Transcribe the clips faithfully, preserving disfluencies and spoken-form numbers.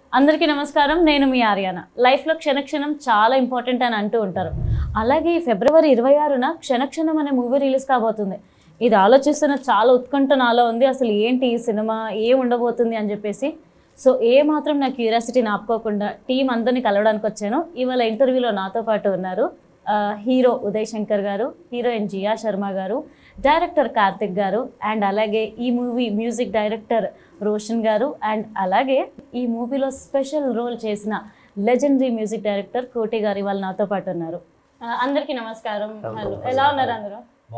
అందరికీ నమస్కారం. నేను మీ ఆర్యానా. లైఫ్లో క్షణక్షణం చాలా ఇంపార్టెంట్ అని అంటూ ఉంటారు. అలాగే ఫిబ్రవరి ఇరవై ఆరున క్షణక్షణం అనే మూవీ రిలీజ్ కాబోతుంది. ఇది ఆలోచిస్తున్న చాలా ఉత్కంఠ నాలో ఉంది. అసలు ఏంటి ఈ సినిమా, ఏం ఉండబోతుంది అని చెప్పేసి. సో ఏ మాత్రం నా క్యూరియాసిటీని ఆపుకోకుండా టీం అందరినీ కలవడానికి వచ్చాను. ఇవాళ ఇంటర్వ్యూలో నాతో పాటు ఉన్నారు హీరో ఉదయ్ శంకర్ గారు, హీరోయిన్ జియా శర్మ గారు, డైరెక్టర్ కార్తిక్ గారు, అండ్ అలాగే ఈ మూవీ మ్యూజిక్ డైరెక్టర్ రోషన్ గారు, అండ్ అలాగే ఈ మూవీలో స్పెషల్ రోల్ చేసిన legendary music director Koti garu ఇవాళ నాతో పాటు ఉన్నారు. అందరికీ నమస్కారం. హలో, ఎలా ఉన్నారు అందరూ?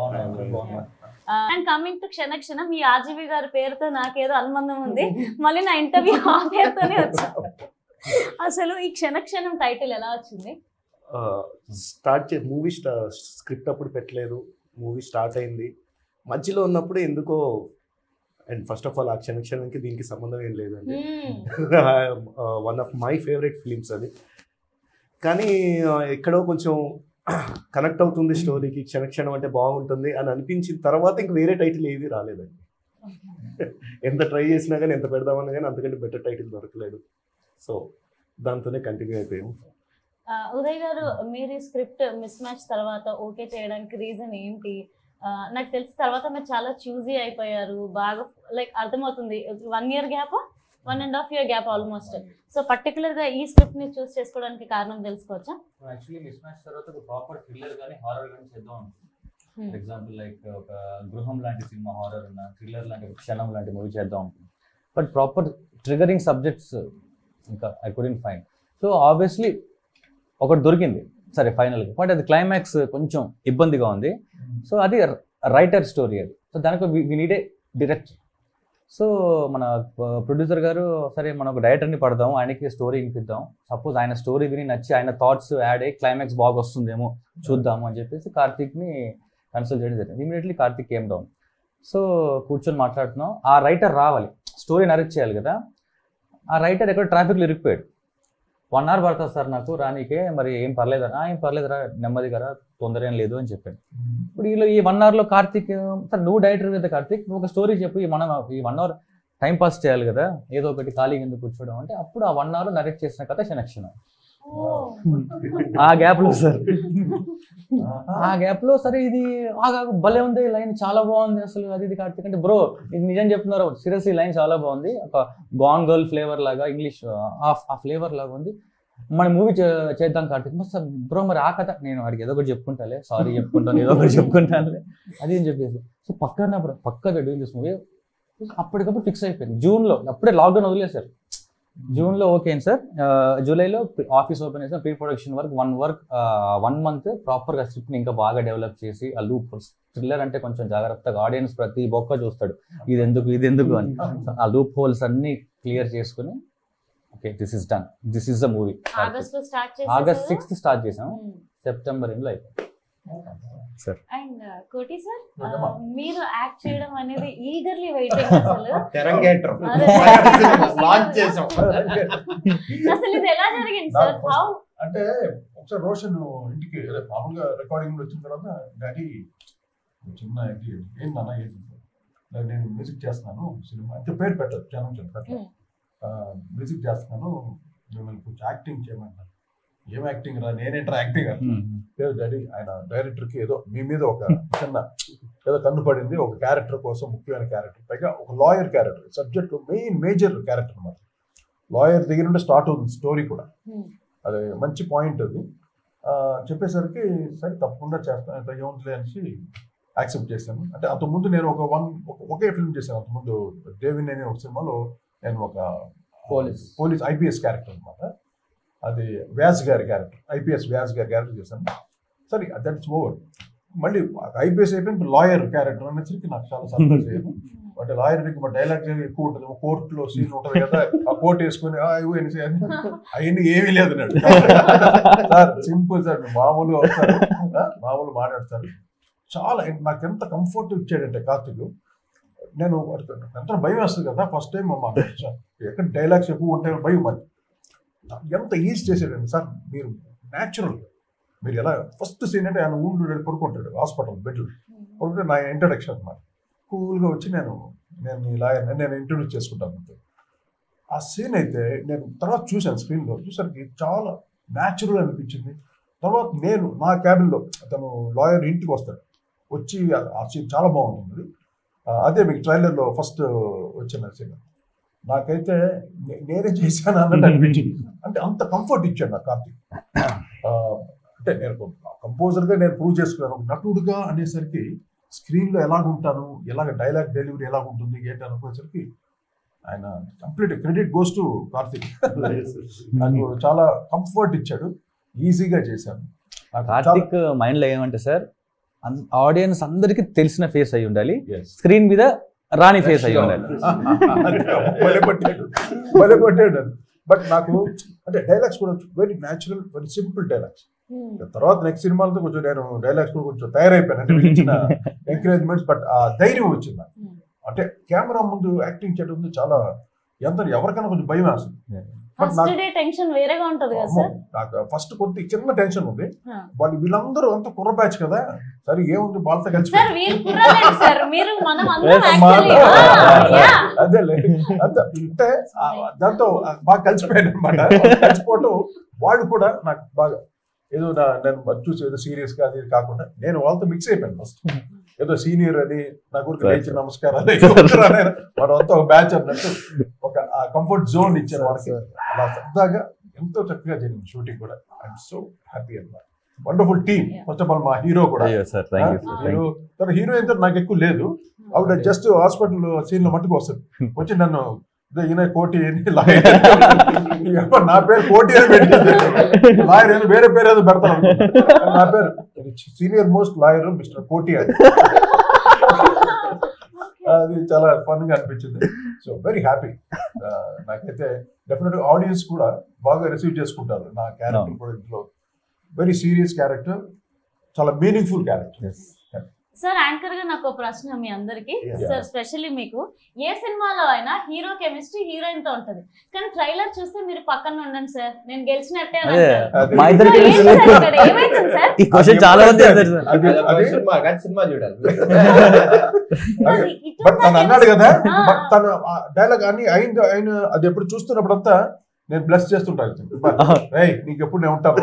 అండ్ కమింగ్ టు క్షణక్షణం, ఈ ఆర్జీవి గారి పేరుతో నాకేదో అనుబంధం ఉంది. మళ్ళీ నా ఇంటర్వ్యూ ఆ పేరుతోనే వచ్చాను. అసలు ఈ క్షణక్షణం టైటిల్ ఎలా వచ్చింది? స్టార్ట్ చే మూవీ స్క్రిప్ట్ అప్పుడు పెట్టలేదు, మూవీ స్టార్ట్ అయింది. మధ్యలో ఉన్నప్పుడు ఎందుకో, అండ్ ఫస్ట్ ఆఫ్ ఆల్ ఆ క్షణక్షణంకి దీనికి సంబంధం ఏం లేదండి. One of my favourite films అది. కానీ ఎక్కడో కొంచెం కనెక్ట్ అవుతుంది స్టోరీకి, క్షణక్షణం అంటే బాగుంటుంది అని అనిపించిన తర్వాత ఇంక వేరే టైటిల్ ఏవి రాలేదండి. ఎంత ట్రై చేసినా కానీ, ఎంత పెడదామన్నా కానీ అంతకంటే బెటర్ టైటిల్ దొరకలేదు. సో దాంతోనే కంటిన్యూ అయిపోయాము. ఉదయ్ గారు, మీరు స్క్రిప్ట్ మిస్ మ్యాచ్ తర్వాత ఓకే చేయడానికి రీజన్ ఏంటి? నాకు తెలిసిన తర్వాత మీరు చాలా చూజీ అయిపోయారు, బాగా లైక్ అర్థమవుతుంది. One year gap, one and half year gap almost. So పర్టికులర్గా ఈ స్క్రిప్ట్ని చూస్ చేసుకోవడానికి కారణం తెలుసుకోవచ్చా? యాక్చువల్లీ మిస్ మ్యాచ్ తర్వాత ఒక ప్రాపర్ థ్రిల్లర్ కానీ హారర్ కానీ చేద్దాం అనుకుంటున్నాం. ఫర్ ఎగ్జాంపుల్ లైక్ ఒక గృహం లాంటి సినిమా హారర్ ఉన్న, థ్రిల్లర్ లాంటి ఒక క్షణం లాంటి మూవీ చేద్దాం అనుకుంటున్నాం. బట్ ప్రాపర్ ట్రిగరింగ్ సబ్జెక్ట్స్ ఇంకా I couldn't find. So obviously ఒకటి దొరికింది సరే ఫైనల్గా, బట్ అది క్లైమాక్స్ కొంచెం ఇబ్బందిగా ఉంది. సో అది రైటర్ స్టోరీ అది. సో దానికి we need a director. So మన ప్రొడ్యూసర్ గారు సరే మనం ఒక డైరెక్టర్ని పడదాం, ఆయనకి స్టోరీ వినిపిద్దాం, సపోజ్ ఆయన స్టోరీ విని నచ్చి ఆయన థాట్స్ యాడ్ అయ్యి క్లైమాక్స్ బాగా వస్తుందేమో చూద్దాము అని చెప్పేసి కార్తిక్ని కన్సల్ట్ చేయడం జరిగింది. Immediately Karthik came down. So కూర్చొని మాట్లాడుతున్నాం. ఆ రైటర్ రావాలి, స్టోరీ నరేట్ చేయాలి కదా. ఆ రైటర్ ఎక్కడ ట్రాఫిక్లో ఇరుక్కుపోయాడు. వన్ అవర్ పడుతుంది సార్ నాకు రానీకే, మరి ఏం పర్లేదరా? ఏం పర్లేదురా, నెమ్మదిగా రా, తొందర ఏం లేదు అని చెప్పాడు. ఇప్పుడు వీళ్ళు ఈ వన్ అవర్లో కార్తిక్, సార్ నువ్వు డైరెక్టర్ కదా కార్తిక్, నువ్వు ఒక స్టోరీ చెప్పు, ఈ మనం ఈ వన్ అవర్ టైం పాస్ చేయాలి కదా, ఏదో ఒకటి ఖాళీగా ఎందుకు కూర్చోవడం అంటే, అప్పుడు ఆ వన్ అవర్ నరేట్ చేసిన కథ క్షణక్షణం. ఆ గ్యాప్లో సార్ ఆ గ్యాప్లో సరే ఇది ఆగా భలే ఉంది, లైన్ చాలా బాగుంది అసలు అది ఇది కార్తిక్ అంటే, బ్రో ఇది నిజం చెప్తున్నారు, సీరియస్లీ లైన్ చాలా బాగుంది, ఒక గాన్ గర్ల్ ఫ్లేవర్ లాగా, ఇంగ్లీష్ ఆ ఫ్లేవర్ లాగా ఉంది, మన మూవీ చేద్దాం కార్తిక్. సార్ బ్రో మరి ఆ కథ, నేను వాడికి ఏదో ఒకటి చెప్పుకుంటాలే, సారీ చెప్పుకుంటాను, ఏదో ఒకటి చెప్పుకుంటాను అది అని చెప్పేసి. సో పక్కన బ్రో పక్క డూయింగ్ దిస్ మూవీ అప్పటికప్పుడు ఫిక్స్ అయిపోయింది. జూన్లో అప్పుడే లాక్డౌన్ వదిలేశారు. జూన్లో ఓకే అండి సార్, జూలైలో ఆఫీస్ ఓపెన్ చేసిన, pre production work one work one month ప్రాపర్గా స్క్రిప్ట్ని ఇంకా బాగా డెవలప్ చేసి, ఆ లూప్ హోల్స్, థ్రిల్లర్ అంటే కొంచెం జాగ్రత్తగా ఆడియన్స్ ప్రతి బొక్క చూస్తాడు, ఇది ఎందుకు ఇది ఎందుకు అని. ఆ లూప్ హోల్స్ అన్ని క్లియర్ చేసుకుని okay this is done, this is the movie. August sixth start చేసాం, సెప్టెంబర్ ఎండ్లో అయిపోయింది సార్. అండ్ కోటి సార్, మీరు యాక్ట్ చేయడం అనేది ఈగర్లీ వెయిటింగ్. అసలు అసలు ఇది ఎలా జరిగింది సార్? హౌ అంటే ఒకసారి రోషన్ ఇంటికి మామూలుగా రికార్డింగ్ వచ్చిన తర్వాత, డాడీ చిన్న ఏం నాన్న ఏంటి, నేను మ్యూజిక్ చేస్తున్నాను సినిమా అంటే పేరు పెట్టదు, ఛానల్ పెట్టదు, మ్యూజిక్ చేస్తున్నాను, మిమ్మల్ని కొంచెం యాక్టింగ్ చేయమంటారు. ఏం యాక్టింగ్ రా, నేనేంటారా యాక్టింగ్ లేదు డాడీ, ఆయన డైరెక్టర్కి ఏదో మీ మీద ఒక చిన్న ఏదో కన్ను పడింది, ఒక క్యారెక్టర్ కోసం, ముఖ్యమైన క్యారెక్టర్, పైగా ఒక lawyer character, subject main major character అన్నమాట. లాయర్ దగ్గర నుండి స్టార్ట్ అవుతుంది స్టోరీ కూడా, అది మంచి పాయింట్. అది చెప్పేసరికి సరే తప్పకుండా చేస్తాను, ఎంత ఏముందిలే అనేసి యాక్సెప్ట్ చేశాను. అంటే అంతకుముందు నేను ఒక వన్ ఒకే ఫిల్మ్ చేశాను. అంతకుముందు దేవిన్ అనే ఒక సినిమాలో నేను ఒక పోలీస్ పోలీస్ ఐపీఎస్ క్యారెక్టర్ అనమాట. అది వ్యాస్ గారి క్యారెక్టర్, ఐపీఎస్ వ్యాస్ గారి క్యారెక్టర్ చేశాను. సరే దట్స్ ఓవర్. మళ్ళీ ఐపీఎస్ అయిపోయింది, లాయర్ క్యారెక్టర్ అనేసరికి నాకు చాలా సర్ప్రైజ్ అయ్యాను. అంటే లాయర్ మా డైలాగ్ ఎక్కువ ఉంటుంది, కోర్టులో సీన్ ఉంటుంది కదా, ఆ కోర్టు వేసుకుని అనేసి అవన్నీ ఏమీ లేదు నాడు సార్, సింపుల్ సార్, మామూలుగా వస్తారు, మామూలు మాట్లాడతారు. చాలా నాకు ఎంత కంఫర్ట్ ఇచ్చాడంటే కార్తిక్. నేను ఎంత భయం వేస్తుంది కదా ఫస్ట్ టైం మాట్లాడు, ఎక్కడ డైలాగ్స్ ఎక్కువ ఉంటాయో భయం, మరి ఎంత ఈజీ చేసాడండి సార్. మీరు న్యాచురల్, మీరు ఎలా ఫస్ట్ సీన్ అంటే ఆయన ఊళ్ళో వెళ్ళి పడుకుంటాడు హాస్పిటల్ బెడ్లో పడుకుంటే, నా ఇంట్రడక్షన్ అన్నమాట. కూల్గా వచ్చి నేను నేను ఈ లాయర్ నేను ఇంట్రడ్యూస్ చేసుకుంటాను. ఆ సీన్ అయితే నేను తర్వాత చూశాను స్క్రీన్లో, చూసరికి చాలా న్యాచురల్ అనిపించింది. తర్వాత నేను నా క్యాబిన్లో అతను లాయర్ ఇంటికి వస్తాడు, వచ్చి ఆ సీన్ చాలా బాగుంటుంది. అదే మీకు ట్రైలర్లో ఫస్ట్ వచ్చిన సీన్ నాకైతే నేనే చేశాను అన్నట్టు అనిపించింది. అంటే అంత కంఫర్ట్ ఇచ్చాడు నాకు కార్తీక్. అంటే నేను కంపోజర్గా నేను ప్రూవ్ చేసుకున్నాను, నటుడుగా అనేసరికి స్క్రీన్లో ఎలాగుంటాను, ఎలాగ డైలాగ్ డెలివరీ ఎలాగుంటుంది ఏంటి అనుకునేసరికి ఆయన complete credit goes to Karthik. నాకు చాలా కంఫర్ట్ ఇచ్చాడు, ఈజీగా చేశాను. కార్తీక్ మైండ్ లో ఏమంటే సార్, ఆడియన్స్ అందరికి తెలిసిన ఫేస్ అయి ఉండాలి, స్క్రీన్ మీద రాని ఫేస్ అయి ఉండాలి. భలే పట్టాడు. బట్ నాకు అంటే డైలాగ్స్ కూడా very natural, very simple dialogues. తర్వాత నెక్స్ట్ సినిమాలతో కొంచెం నేను డైలాగ్స్ కూడా కొంచెం తయారైపోయాను, అంటే ఇచ్చిన ఎంకరేజ్మెంట్స్. బట్ ఆ ధైర్యం వచ్చింది నాకు. అంటే కెమెరా ముందు యాక్టింగ్ చేయడం ఉంది చాలా, ఎంత ఎవరికైనా కొంచెం భయం వేస్తుంది. ఫస్ట్ కొంత చిన్న టెన్షన్ ఉంది. వాళ్ళు వీళ్ళందరూ అంత కుర్ర బ్యాచ్ కదా, సరే ఏముంది వాళ్ళతో కలిసి అదే అంటే దాంతో బాగా కలిసిపోయాను అనమాట. కలిసిపోవటం వాళ్ళు కూడా నాకు బాగా ఏదో నేను చూసి ఏదో సీరియస్ గా అది కాకుండా నేను వాళ్ళతో మిక్స్ అయిపోయాను. ఫస్ట్ ఏదో సీనియర్ అని నా గురికి లేచి నమస్కారాలు మనం అంతా ఒక బ్యాచ్ అన్నట్టు ఒక కంఫర్ట్ జోన్ ఇచ్చారు వాళ్ళకి. అలా సరదాగా ఎంతో చక్కగా జరిగింది షూటింగ్ కూడా. ఐఎమ్ సో హ్యాపీ అన్నమాట. Wonderful team. First of all మా హీరో కూడా, హీరో తన హీరోయిన్ తో నాకు ఎక్కువ లేదు. ఆవిడ జస్ట్ హాస్పిటల్ సీన్ లో మట్టుకు వస్తుంది, వచ్చి నన్ను ఈయన కోటి నా పేరు కోటి అని పెట్టింది, లాయర్ ఏదో వేరే పేరు ఏదో పెడతాను. నా పేరు సీనియర్ మోస్ట్ లాయర్ మిస్టర్ కోటి అని. అది చాలా ఫన్ గా అనిపించింది. So very happy. నాకైతే డెఫినెట్ గా ఆడియన్స్ కూడా బాగా రిసీవ్ చేసుకుంటారు నా క్యారెక్టర్ కూడా. ఇంట్లో వెరీ సీరియస్ క్యారెక్టర్, చాలా మీనింగ్ఫుల్ క్యారెక్టర్. సార్ యాంకర్ గా నాకు ఒక ప్రశ్న మీ అందరికి. సార్ స్పెషల్లీ మీకు ఏ సినిమాలో అయినా హీరో కెమిస్ట్రీ హీరోయిన్ తో ఉంటది, కానీ ట్రైలర్ చూస్తే మీరు పక్కన ఉండండి సార్, నేను గెలిచినట్టే అన్నాడు కదా. తన డైలాగ్ అని అయిన అయిన అది ఎప్పుడు చూస్తున్నప్పుడంతా నేను బ్లెస్ చేస్తుంటాను, నీకు ఎప్పుడు నేను ఉంటాను.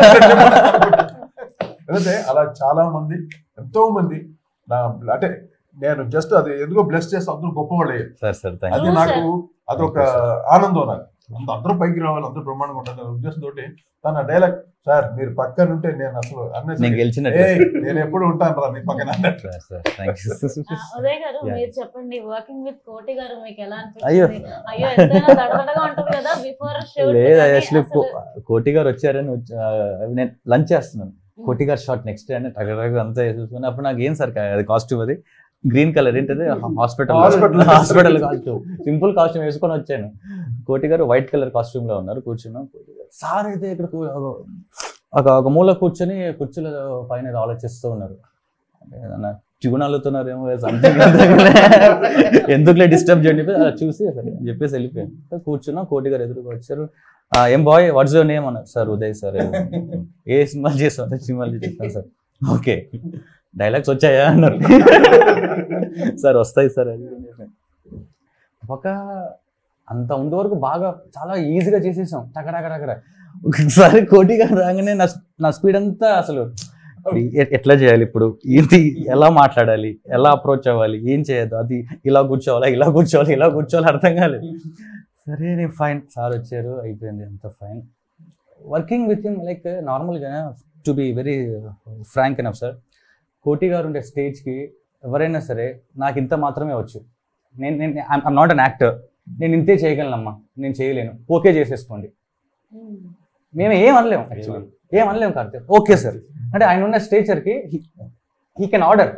ఎందుకంటే అలా చాలా మంది ఎంతో మంది నా అంటే నేను జస్ట్ అది ఎందుకో బ్లెస్ చేస్తే అందరూ గొప్పవాళ్ళు అయ్యారు. అది నాకు అదొక ఆనందం. నాకు అందరూ పైకి రావాలి, అందరూ బ్రహ్మాండంగా ఉంటారు ఉద్దేశంతో తన డైలాగ్ సార్ మీరు పక్కన ఉంటే నేను అసలు అన్నది నేను ఎప్పుడు ఉంటాను రా నీ పక్కన అన్నట్టు. ఉదయ్ గారు మీరు చెప్పండి, వర్కింగ్ విత్ కోటి గారు మీకు ఎలా అనిపిస్తుంది? అయ్యో ఎంతైనా దడదడగా ఉంటుంది కదా బిఫోర్ షూట్. కోటి గారు వచ్చారని నేను లంచ్ చేస్తున్నాను, కోటి గారు షార్ట్ నెక్స్ట్ డే అని టగటగ అంతా వేసేసుకుని, అప్పుడు నాకు ఏం సార్ అది కాస్ట్యూమ్, అది గ్రీన్ కలర్ ఏంటది hospital hospital costume, simple costume వేసుకొని వచ్చాను. కోటి గారు వైట్ కలర్ కాస్ట్యూమ్ లో ఉన్నారు, కూర్చున్నాం. కోటి గారు సార్ అయితే ఇక్కడ ఒక ఒక మూల కూర్చొని కుర్చీల పైన ఆలోచిస్తూ ఉన్నారు, ట్యూన్ అల్లుతున్నారేమో సంథింగ్, ఎందుకులే డిస్టర్బ్ చేయండి అలా చూసి సరే అని చెప్పేసి వెళ్ళిపోయాను. కూర్చున్నాం, కోటి గారు ఎదురుగా వచ్చారు. ఏం బాయ్ వాట్స్ యువర్ నేమ్ అన్నారు. Sir Uday sir. ఏ సినిమాలు చేస్తాం? సినిమాలు చేస్తాను సార్. ఓకే డైలాగ్స్ వచ్చాయా అన్నారు. సార్ వస్తాయి సార్. అది ఒక అంత ముందు వరకు బాగా చాలా ఈజీగా చేసేసాం టకటకటకట. ఒకసారి కోటి గారు రాగానే నా నా స్పీడ్ అంతా అసలు ఎట్లా చేయాలి, ఇప్పుడు ఏంటి, ఎలా మాట్లాడాలి, ఎలా అప్రోచ్ అవ్వాలి, ఏం చేయొద్దు, అది ఇలా కూర్చోవాలా ఇలా కూర్చోవాలి ఇలా కూర్చోవాలి అర్థం కాలేదు. సరే నేను ఫైన్, సార్ వచ్చారు, అయిపోయింది అంత fine. Working with him like నార్మల్గా to be very frank enough sir, Koti garu ఉండే స్టేజ్కి ఎవరైనా సరే నాకు ఇంత మాత్రమే వచ్చు, నేను నేను ఐఎమ్ నాట్ అన్ యాక్టర్, నేను ఇంతే చేయగలనమ్మా, నేను చేయలేను, ఓకే చేసేసుకోండి. మేము ఏం అనలేము, యాక్చువల్లీ ఏం అనలేము కార్తీక్. ఓకే సార్ అంటే ఆయన ఉన్న స్టేచర్కి he can order,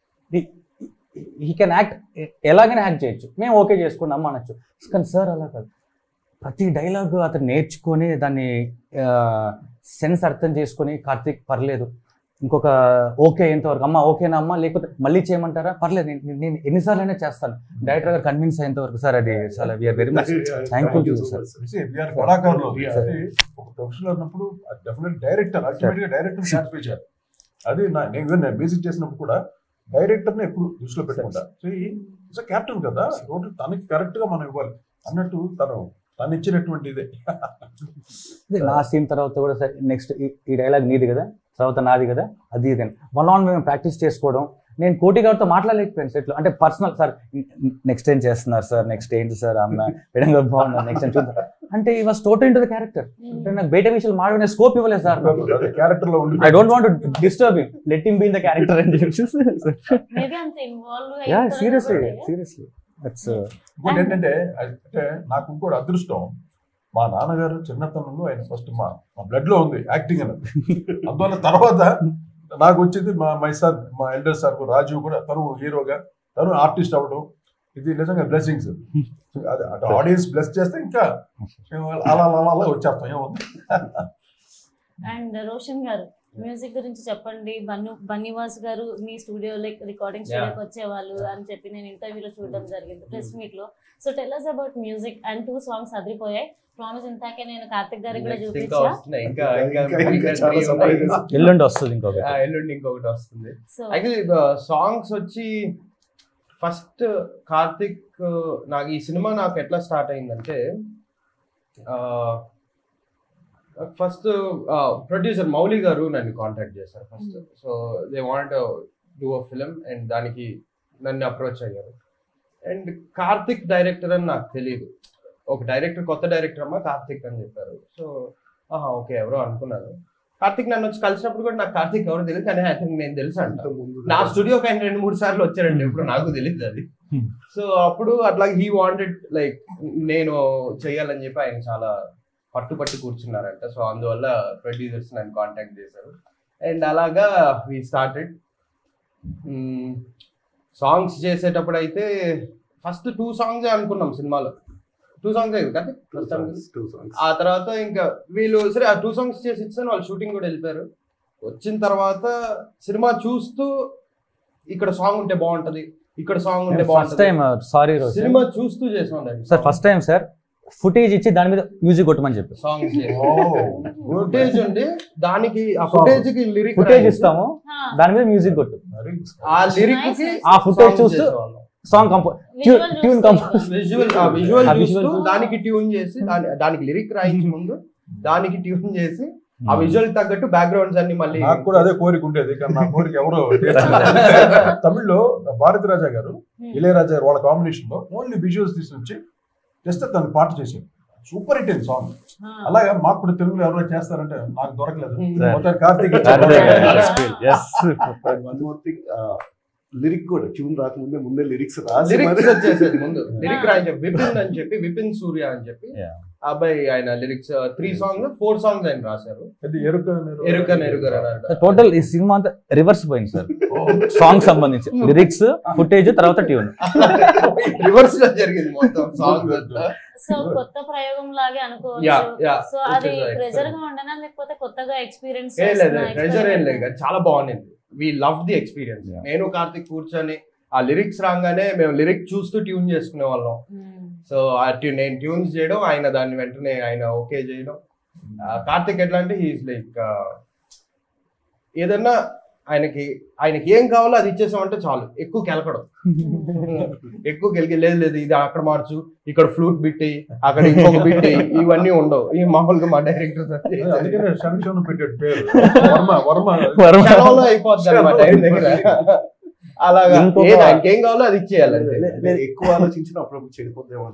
he can act, ఎలాగైనా యాక్ట్ చేయొచ్చు, మేము ఓకే చేసుకోండి అమ్మ అనొచ్చు. కానీ సార్ అలా కాదు, ప్రతి డైలాగ్ అతను నేర్చుకొని దాన్ని సెన్స్ అర్థం చేసుకొని, కార్తీక్ పర్లేదు ఇంకొక ఓకే ఎంతవరకు అమ్మ ఓకేనా అమ్మ, లేకపోతే మళ్ళీ చేయమంటారా, పర్లేదు నేను ఎన్నిసార్లు అయినా చేస్తాను, డైరెక్టర్ గారు కన్విన్స్ అయ్యేంత వరకు సార్. అది చాలా we're very much thankful sir. కళాకారులు ఒక ప్రొఫెషనల్ అన్నప్పుడు డెఫినెట్ డైరెక్టర్ అల్టిమేట్ గా డైరెక్టర్ సాటిస్ఫై చేయాలి. అది నేను నేను బేసిక్ చేసినప్పుడు కూడా డైరెక్టర్ ని ఎప్పుడు దృష్టిలో పెట్టుకుంటా. సో ఈజ్ కెప్టెన్ కదా, రోడ్డు తనకి కరెక్ట్ గా మనం ఇవ్వాలి అన్నట్టు తను తను ఇచ్చినటువంటి ఇదే. నా సీన్ తర్వాత కూడా సరే నెక్స్ట్ ఈ డైలాగ్ నీది కదా, తర్వాత నాది కదా, అది ఇది వన్ ఆన్ మేము ప్రాక్టీస్ చేసుకోవడం. నేను కోటి గారితో మాట్లాడలేకపోయాను సెట్లో, అంటే పర్సనల్ సార్ నెక్స్ట్ ఏం చేస్తున్నారు సార్, నెక్స్ట్ ఏంటి సార్ అన్న విధంగా బాగున్నారు, నెక్స్ట్ ఏం చూద్దాం అంటే ఈ was total into the character. అంటే నాకు బయట విషయాలు మాట్లాడే స్కోప్ ఇవ్వలేదు సార్. క్యారెక్టర్ లో ఉండి I don't want to disturb him, let him be in the character అని చెప్పి. మేబీ అంత involve yeah seriously seriously that's. ఇంకోటి ఏంటంటే అంటే నాకు ఇంకోటి అదృష్టం, మా నాన్నగారు చిన్నతనంలో ఆయన ఫస్ట్ మా మా బ్లడ్ లో ఉంది యాక్టింగ్ అనేది. అందువల్ల తర్వాత నాకు వచ్చింది మా మై సార్, మా ఎల్డర్ సార్ రాజు కూడా తను హీరోగా, తను ఆర్టిస్ట్ అవ్వడం, ఇది నిజంగా బ్లెస్సింగ్స్. అది అటు ఆడియన్స్ బ్లెస్ చేస్తే ఇంకా అలా అలా అలా వచ్చేస్తాం ఏమవుతుంది. అండ్ రోషన్ గారు మ్యూజిక్ గురించి చెప్పండి. బన్ను బన్నీవాస్ గారు మీ స్టూడియోలో రికార్డింగ్ స్టూడియోకి వచ్చేవాళ్ళు అని చెప్పి నేను ఇంటర్వ్యూలో చూడడం జరిగింది, ప్రెస్ మీట్ లో. So tell us about music and two songs అదిరిపోయాయి. ప్రామిస్ ఇంతాకే నేను కార్తిక్ గారికి కూడా చూపించా. ఎల్లుండి వస్తుంది ఇంకొక ఎల్లుండి ఇంకొకటి వస్తుంది. సో యాక్చువల్లీ సాంగ్స్ వచ్చి ఫస్ట్ కార్తిక్, నాకు ఈ సినిమా నాకు ఎట్లా స్టార్ట్ అయిందంటే ఫస్ట్ ప్రొడ్యూసర్ మౌలి గారు నన్ను కాంటాక్ట్ చేశారు first. So they want do a film and దానికి నన్ను అప్రోచ్ అయ్యారు. అండ్ కార్తిక్ డైరెక్టర్ అని నాకు తెలియదు, ఒక డైరెక్టర్ కొత్త డైరెక్టర్ అమ్మా కార్తిక్ అని చెప్పారు. సో ఆహా ఓకే ఎవరో అనుకున్నాను. కార్తిక్ నన్ను వచ్చి కలిసినప్పుడు కూడా నాకు కార్తిక్ ఎవరో తెలియదు, కానీ అతనికి నేను తెలుసు అంట. నా స్టూడియోకి ఆయన రెండు మూడు సార్లు వచ్చారండి, ఎప్పుడు నాకు తెలియదు అది. సో అప్పుడు అట్లా హీ వాంటెడ్ లైక్ నేను చెయ్యాలని చెప్పి ఆయన చాలా పట్టుపట్టి కూర్చున్నారంట. సో అందువల్ల ప్రొడ్యూసర్స్ నన్ను కాంటాక్ట్ చేశారు అండ్ అలాగా వి స్టార్టెడ్. సాంగ్స్ చేసేటప్పుడు అయితే ఫస్ట్ టూ సాంగ్స్ అనుకున్నాం సినిమాలో, టూ సాంగ్స్ కదా. ఆ తర్వాత ఇంకా వీళ్ళు సరే ఆ టూ సాంగ్స్ చేసి ఇచ్చాను, వాళ్ళు షూటింగ్ కూడా వెళ్ళిపోయారు. వచ్చిన తర్వాత సినిమా చూస్తూ ఇక్కడ సాంగ్ ఉంటే బాగుంటది, ఇక్కడ సాంగ్ ఉంటే ఫస్ట్ టైం సారీ రోజు సినిమా చూస్తూ చేసాం sir. First time sir footage ఇచ్చి దాని మీద మ్యూజిక్ కొట్టమని చెప్పి సాంగ్స్ ఫుటేజ్ ఉండి దానికి ఆ ఫుటేజ్ కి లిరిక్ ఫుటేజ్ ఇస్తాము, దాని మీద మ్యూజిక్ కొట్టు. ఆ లిరిక్ కి ఆ ఫుటేజ్ చూస్తూ song compose tune compose visual ఆ విజువల్ చూస్తూ దానికి ట్యూన్ చేసి దానికి లిరిక్ రాయించి ముందు దానికి ట్యూన్ చేసి ఆ విజువల్ తగ్గట్టు బ్యాక్గ్రౌండ్స్ అన్ని మళ్ళీ. నాకు కూడా అదే కోరిక ఉండేది, కానీ నా కోరిక ఎవరు తమిళ్లో భారతి రాజా గారు ఇళయరాజా గారు వాళ్ళ కాంబినేషన్ లో ఓన్లీ విజువల్స్ తీసుకొచ్చి జస్ట్ తను పాట చేశారు, సూపర్ హిట్ అయింది సాంగ్. అలాగే మాకు కూడా తెలుగులో ఎవరైనా చేస్తారంటే నాకు దొరకలేదు, కార్తీక్. లిరిక్ కూడా ట్యూన్ రాకముందే ముందే లిరిక్స్ రాసి లిరిక్స్ వచ్చేసేది ముందు. లిరిక్ రాయి చెప్పి విపిన్ అని చెప్పి విపిన్ సూర్య అని చెప్పి అబ్బాయి ఆయన lyrics three songs four songs ఆయన రాశారు. ఎరుక ఎరుక టోటల్ ఈ సినిమా అంతా రివర్స్ పోయింది సార్, సాంగ్ సంబంధించి లిరిక్స్ ఫుటేజ్ తర్వాత ట్యూన్ రివర్స్ లో జరిగింది మొత్తం సాంగ్. సో కొత్త ప్రయోగం లాగే అనుకోవచ్చు. సో అది ప్రెజర్ గా ఉండనా లేకపోతే కొత్తగా ఎక్స్పీరియన్స్? ప్రెజర్ ఏం లేదు, చాలా బాగుంది. We love the experience. నేను కార్తిక్ కూర్చొని ఆ లిరిక్స్ రాగానే మేము లిరిక్ చూస్తూ ట్యూన్ చేసుకునే వాళ్ళం. సో ఆ ట్యూన్ నేను ట్యూన్స్ చేయడం, ఆయన దాన్ని వెంటనే ఆయన ఓకే చేయడం. కార్తిక్ ఎట్లా అంటే హీఈస్ లైక్ ఏదన్నా ఆయనకి ఆయనకి ఏం కావాలో అది ఇచ్చేసామంటే చాలు, ఎక్కువ కెలకడం. ఎక్కువ కెలికి లేదు లేదు ఇది అక్కడ మార్చు, ఇక్కడ ఫ్లూట్ బిట్టి, అక్కడ ఇంకొక బిట్టి, ఇవన్నీ ఉండవు. ఈ మామూలుగా మా డైరెక్టర్ అయిపోద్ది అనమాట ఆయన దగ్గర. అలాగా ఆయనకి ఏం కావాలో అది ఇచ్చేయాలంటే. ఎక్కువ ఆలోచించిన అప్పుడప్పుడు చెడిపోతేమో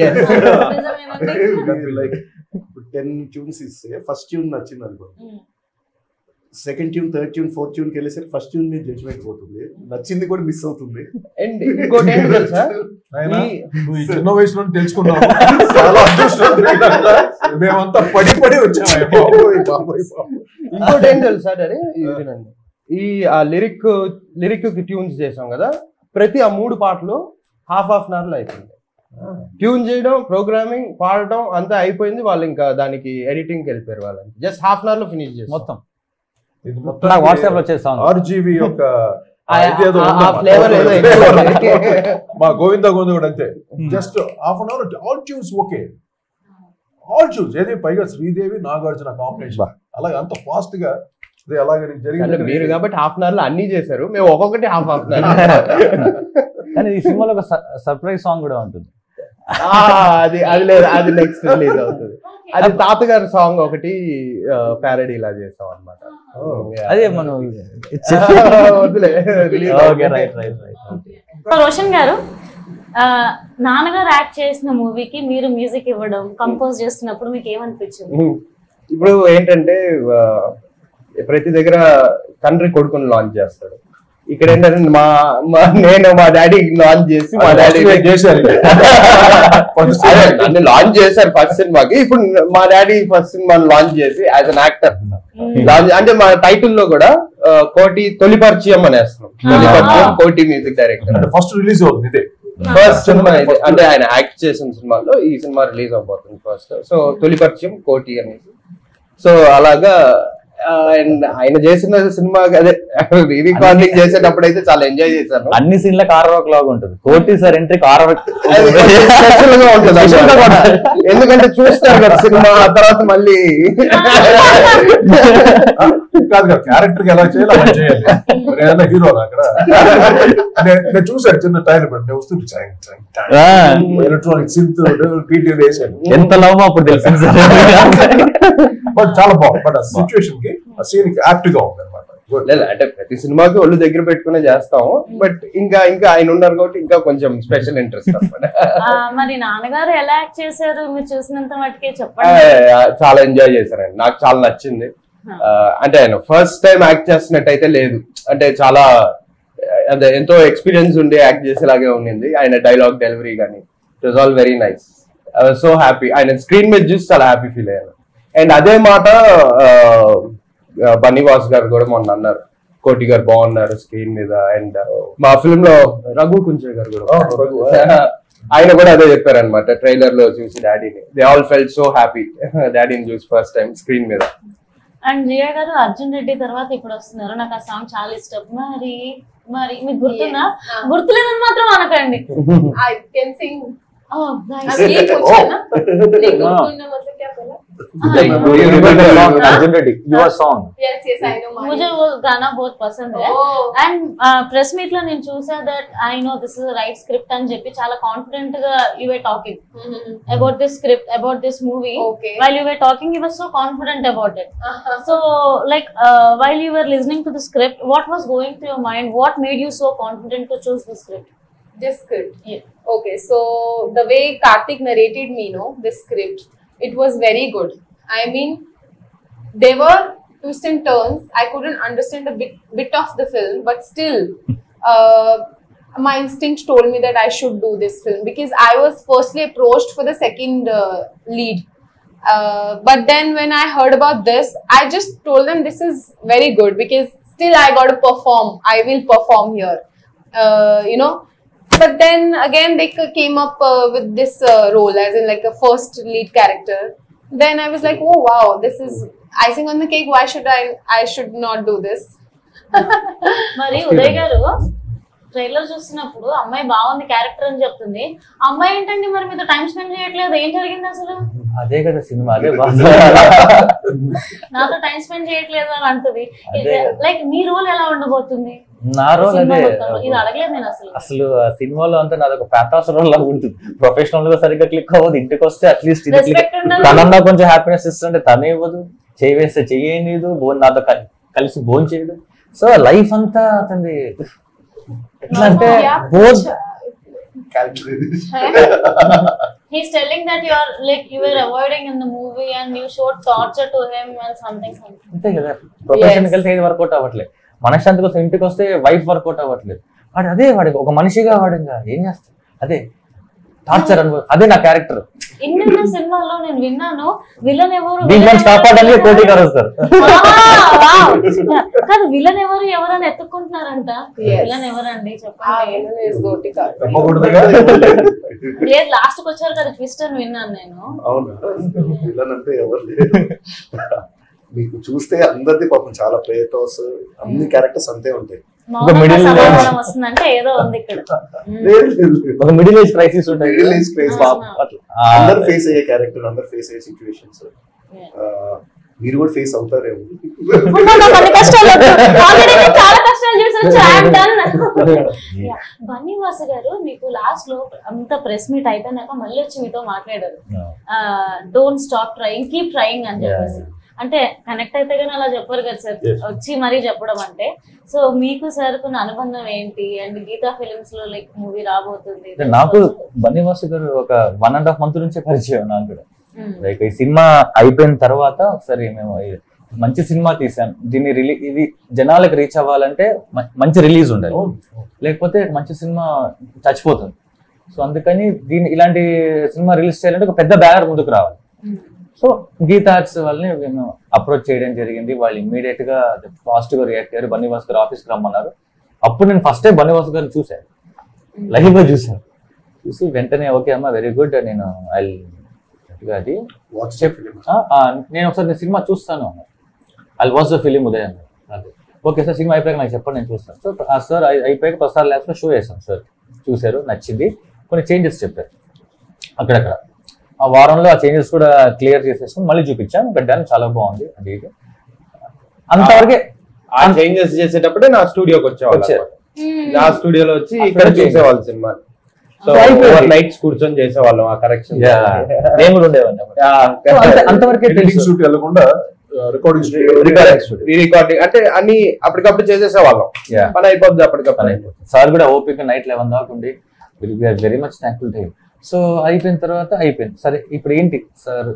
లైక్ టెన్ ట్యూన్స్ ఇస్తే ఫస్ట్ ట్యూన్ నచ్చింది అనుకో, second tune third tune fourth ట్యూన్కి వెళ్ళేసరికి ఫస్ట్ ట్యూన్ మీద జడ్జ్మెంట్ పోతుంది, నచ్చింది కూడా మిస్ అవుతుంది. అండ్ ఇంకోటి ఏంటి తెలుసా, నువ్వు చిన్న వయసులో తెలుసుకున్నావు, చాలా అదృష్టం. మేమంతా పడి పడి వచ్చాము. ఇంకోటి ఏంటి తెలుసా డాడీ, ఈ ఆ లిరిక్ లిరిక్ కి ట్యూన్స్ చేసాం కదా, ప్రతి ఆ మూడు పాటలు హాఫ్ హాఫ్ అన్ అవర్ లో అయిపోయింది. ట్యూన్ చేయడం, ప్రోగ్రామింగ్, పాడటం అంతా అయిపోయింది. వాళ్ళు ఇంకా దానికి ఎడిటింగ్ కి వెళ్ళిపోయారు. వాళ్ళని జస్ట్ హాఫ్ అన్ అవర్ లో ఫినిష్ చేసి మొత్తం వాట్సాప్ లో వచ్చేసాం. ఆర్జీవి యొక్క ఫ్లేవర్ మా గోవింద గోవింద కూడా అంతే, just half an hour all tunes okay, all tunes. ఏది పైగా శ్రీదేవి నాగార్జున కాంబినేషన్, అలాగే అంత ఫాస్ట్ గా అలాగే జరిగింది. మీరు కాబట్టి హాఫ్ అన్ అవర్ లో అన్ని చేశారు, మేము ఒక్కొక్కటి హాఫ్ హాఫ్ అన్ అవర్. కానీ ఈ సినిమాలో ఒక సర్ప్రైజ్ సాంగ్ కూడా ఉంటుంది. అది అది లేదు, అది నెక్స్ట్ రిలీజ్ అవుతుంది. అది తాతగారి సాంగ్ ఒకటి ప్యారడీ ఇలా చేస్తాం అనమాట. అదే మనం వద్దులే. రోషన్ గారు, నాన్నగారు యాక్ట్ చేసిన మూవీకి మీరు మ్యూజిక్ ఇవ్వడం, కంపోజ్ చేస్తున్నప్పుడు మీకు ఏమనిపించింది? ఇప్పుడు ఏంటంటే ప్రతి దగ్గర తండ్రి కొడుకుని లాంచ్ చేస్తాడు. ఇక్కడ ఏంటంటే మా నేను మా డాడీ లాంచ్ చేసి మా డాడీ చేశారు నన్ను లాంచ్ చేశారు ఫస్ట్ సినిమాకి. ఇప్పుడు మా డాడీ ఫస్ట్ సినిమాని లాంచ్ చేసి యాజ్ అన్ యాక్టర్ లాంచ్ అంటే మా టైటిల్ లో కూడా కోటి తొలి పరిచయం అనేస్తున్నాం. తొలి పరిచయం కోటి మ్యూజిక్ డైరెక్టర్. ఫస్ట్ రిలీజ్ అవుతుంది ఇదే ఫస్ట్ సినిమా ఇది. అంటే ఆయన యాక్ట్ చేసిన సినిమాలో ఈ సినిమా రిలీజ్ అవబోతుంది ఫస్ట్. సో తొలి పరిచయం కోటి అనేది. సో అలాగా అండ్ ఆయన చేసిన సినిమా అదే రికార్డింగ్ చేసేటప్పుడు అయితే చాలా ఎంజాయ్ చేశాను. అన్ని సీన్లకు ఆరవక్ లాగా ఉంటుంది. కోటి సార్ ఎంట్రీకి ఆరవక్ స్పెషల్ గా ఉంటుంది ఎందుకంటే చూస్తారు కదా సినిమా తర్వాత మళ్ళీ కాదు కదా క్యారెక్టర్ కి ఎలా చేయాలి అలా చేయాలి. ఏదైనా హీరో అక్కడ నేను చూసాను చిన్న టైలర్ బట్ వస్తుంది ఎలక్ట్రానిక్ సింత్ పీటీ వేసాను. ఎంత లవ్ అప్పుడు తెలుసు. బట్ చాలా బాగుంది. బట్ ఆ సిచ్యువేషన్ కి ఆ సీన్ కి యాప్ట్ గా ఉంది అనమాట. లేదు అంటే ప్రతి సినిమాకి ఒళ్ళు దగ్గర పెట్టుకునే చేస్తాము. బట్ ఇంకా ఇంకా ఆయన ఉన్నారు కాబట్టి ఇంకా కొంచెం స్పెషల్ ఇంట్రెస్ట్ అనమాట. మరి నాన్నగారు ఎలా యాక్ట్ చేశారు మీరు చూసినంత మటుకే చెప్పండి. చాలా ఎంజాయ్ చేశారండి. నాకు చాలా నచ్చింది. అంటే ఆయన ఫస్ట్ టైం యాక్ట్ చేస్తున్నట్టయితే లేదు. అంటే చాలా అదే ఎంతో ఎక్స్పీరియన్స్ ఉండి యాక్ట్ చేసేలాగే ఉండింది. ఆయన డైలాగ్ డెలివరీ కానీ it was all very nice. I was so happy. ఆయన స్క్రీన్ మీద చూసి చాలా హ్యాపీ ఫీల్ అయ్యాను. అండ్ అదే మాట బన్నీవాస్ గారు కూడా మొన్న అన్నారు, కోటి గారు బాగున్నారు స్క్రీన్ మీద. అండ్ మా ఫిల్మ్ లో రఘు కుంచే గారు కూడా ఆయన కూడా అదే చెప్పారు అనమాట ట్రైలర్ లో చూసి డాడీని. They all felt so happy డాడీని చూసి ఫస్ట్ టైం స్క్రీన్ మీద. అండ్ జియా గారు అర్జున్ రెడ్డి తర్వాత ఇప్పుడు వస్తున్నారు. నాకు ఆ సాంగ్ చాలా ఇష్టం. మరి మరి మీకు గుర్తున్నా? గుర్తులేదని మాత్రం అనకండి. I can sing. Oh, nice. अब ये पूछा ना, लेकिन गुनगुना मतलब क्या बोला? Arjun Reddy your song. Yes, yes, I know. मुझे वो गाना बहुत पसंद है. Oh. అండ్ ప్రెస్ మీట్ లో నేను చూసా that I know this is right script అని చెప్పి చాలా కాన్ఫిడెంట్ గా you were talking about this script, about this movie. Okay. While you were talking, you were so confident about it. Uh-huh. So, like, uh, while you were listening to the script, what was going through your mind? What made you so confident to choose the script? This script. Yeah. Okay, so the way Karthik narrated me, no, this script, it was very good. I mean, there were twists and turns. I couldn't understand a bit, bit of the film, but still, uh, my instinct told me that I should do this film because I was firstly approached for the second uh, lead. Uh, but then when I heard about this, I just told them this is very good because still I got to perform. I will perform here. Uh, you know. But then again they came up uh, with this uh, role as in like a first lead character. Then I was like, oh wow, this is icing on the cake. Why should I? I should not do this. మరి ఉదయ్ గారు trailer చూస్తున్నప్పుడు అమ్మాయి బాగుంది character అని చెప్తుంది. అమ్మాయి ఏంటండి మరి మీతో టైం స్పెండ్ చేయట్లేదు, ఏం జరిగింది అసలు? అదే కదా సినిమా, అదే నాతో టైం స్పెండ్ చేయట్లేదు అని అంటది. లైక్ మీ రోల్ ఎలా ఉండబోతుంది? నా రోల్ అదే. ఇది అడగలేదు నేను అసలు. అసలు ఆ సినిమాలో అంతా నాది ఒక ప్యాథాస్ రోల్ లాగా ఉంటుంది. ప్రొఫెషనల్ గా సరిగ్గా క్లిక్ అవ్వదు. ఇంటికి వస్తే అట్లీస్ట్ తనన్నా కొంచెం హ్యాపీనెస్ ఇస్తుంటే తనే ఇవ్వదు, చేయి వేస్తే చెయ్యదు, బోన్ నాతో కలిసి బోన్ చేయదు. సో లైఫ్ అంతా అతని ఎట్లా అంటే both. He's telling that you are like you were avoiding in the movie and you showed torture to him and something something. అంతే కదా, ప్రొఫెషన్ కలిసి ఏది వర్కౌట్ అవ్వట్లేదు. మనశ్శాంతి కోసం ఇంటికి వస్తే వైఫ్ వర్కౌట్ అవ్వట్లేదు. వాడు అదే వాడి ఒక మనిషిగా వాడు ఇంకా ఏం చేస్తాడు, అదే టార్చర్ అనుభవం. అదే నా క్యారెక్టర్. ఇన్న సినిమాలో నేను విన్నాను విలన్ ఎవరు కాపాడడానికి కోటి గారు వస్తారు కాదు, విలన్ ఎవరు ఎవరని ఎత్తుకుంటున్నారంట. విలన్ ఎవరండి చెప్పండి. లేదు లాస్ట్ కి వచ్చారు కదా ట్విస్ట్ అని విన్నాను నేను. అవునా, విలన్ అంటే ఎవరు లేదు. మీకు చూస్తే అందరిది పాపం చాలా పేథోస్, అన్ని క్యారెక్టర్స్ అంతే ఉంటాయి. వస్తుందంటే ఏదో ఉంది ఇక్కడ. ఒక మిడిల్ ఏజ్ క్రైసిస్ ఉంటాయి. మిడిల్ ఏజ్ క్రైసిస్ అందరు ఫేస్ అయ్యే క్యారెక్టర్, అందరు ఫేస్ అయ్యే సిచ్యువేషన్స్ మీరు కూడా ఫేస్ అవుతారేమో. చాలా కష్టాలు చూసి నుంచి I'm done. Yeah. బన్నీవాసు గారు మీకు లాస్ట్ లో అంత ప్రెస్ మీట్ అయిపోయినాక మళ్ళీ వచ్చి మీతో మాట్లాడారు, don't stop trying, keep trying అని చెప్పేసి. అంటే కనెక్ట్ అయితే కానీ అలా చెప్పారు కదా సార్, వచ్చి మరీ చెప్పడం అంటే. సో మీకు సార్ కొన్ని అనుబంధం ఏంటి, అండ్ గీతా ఫిలిమ్స్ లో లైక్ మూవీ రాబోతుంది? నాకు బన్నీవాసు గారు ఒక వన్ అండ్ హాఫ్ మంత్ నుంచే పరిచయం నాకు కూడా. లైక్ ఈ సినిమా అయిపోయిన తర్వాత ఒకసారి మేము మంచి సినిమా తీసాను, దీన్ని రిలీజ్ ఇది జనాలకు రీచ్ అవ్వాలంటే మంచి రిలీజ్ ఉండాలి, లేకపోతే మంచి సినిమా చచ్చిపోతుంది. సో అందుకని దీన్ని ఇలాంటి సినిమా రిలీజ్ చేయాలంటే ఒక పెద్ద బ్యానర్ ముందుకు రావాలి. సో గీతా ఆర్ట్స్ వాళ్ళని మేము అప్రోచ్ చేయడం జరిగింది. వాళ్ళు ఇమ్మీడియట్ గా ఫాస్ట్ గా రియాక్ట్ అయ్యారు, బన్నీవాస్ గారు ఆఫీస్కి రమ్మన్నారు. అప్పుడు నేను ఫస్ట్ టైం బన్నీవాస్ గారిని చూశాను, లైవ్ గా చూశాను. చూసి వెంటనే ఓకే అమ్మా వెరీ గుడ్, నేను అది నేను ఒకసారి నేను సినిమా చూస్తాను, ఐ వాచ్ ద ఫిలిం ఉదయం. అదే ఓకే సార్, సినిమా అయిపోయాక నాకు చెప్పండి నేను చూస్తాను. సో సార్ అయిపోయాక ప్రసాద్ ల్యాబ్స్ లో షో చేశాను సార్, చూశారు, నచ్చింది, కొన్ని చేంజెస్ చెప్పారు అక్కడక్కడ. ఆ వారంలో ఆ చేంజెస్ కూడా క్లియర్ చేసేసుకుని మళ్ళీ చూపించాను, పెట్టాను, చాలా బాగుంది. అది ఇది అంతవరకే. ఆ చేంజెస్ చేసేటప్పుడే నా స్టూడియోకి వచ్చేవాళ్ళు, నా స్టూడియోలో వచ్చి ఇక్కడ చూసేవాళ్ళు సినిమా. సో నైట్స్ కూర్చొని చేసేవాళ్ళం ఆ కరెక్షన్. నేను కూడా ఉండేవాడిని అంతవరకే. షూట్ వెళ్ళకుండా రికార్డింగ్ రికార్డింగ్ అంటే అన్ని అప్పటికప్పుడు చేసేసేవాళ్ళం, పని అయిపోద్ది అప్పటికప్పుడు. సార్ కూడా ఓపిక నైట్ లెవెన్ దాకా ఉండి very much thankful to him. So అయిపోయిన తర్వాత అయిపోయింది. సరే ఇప్పుడు ఏంటి సార్,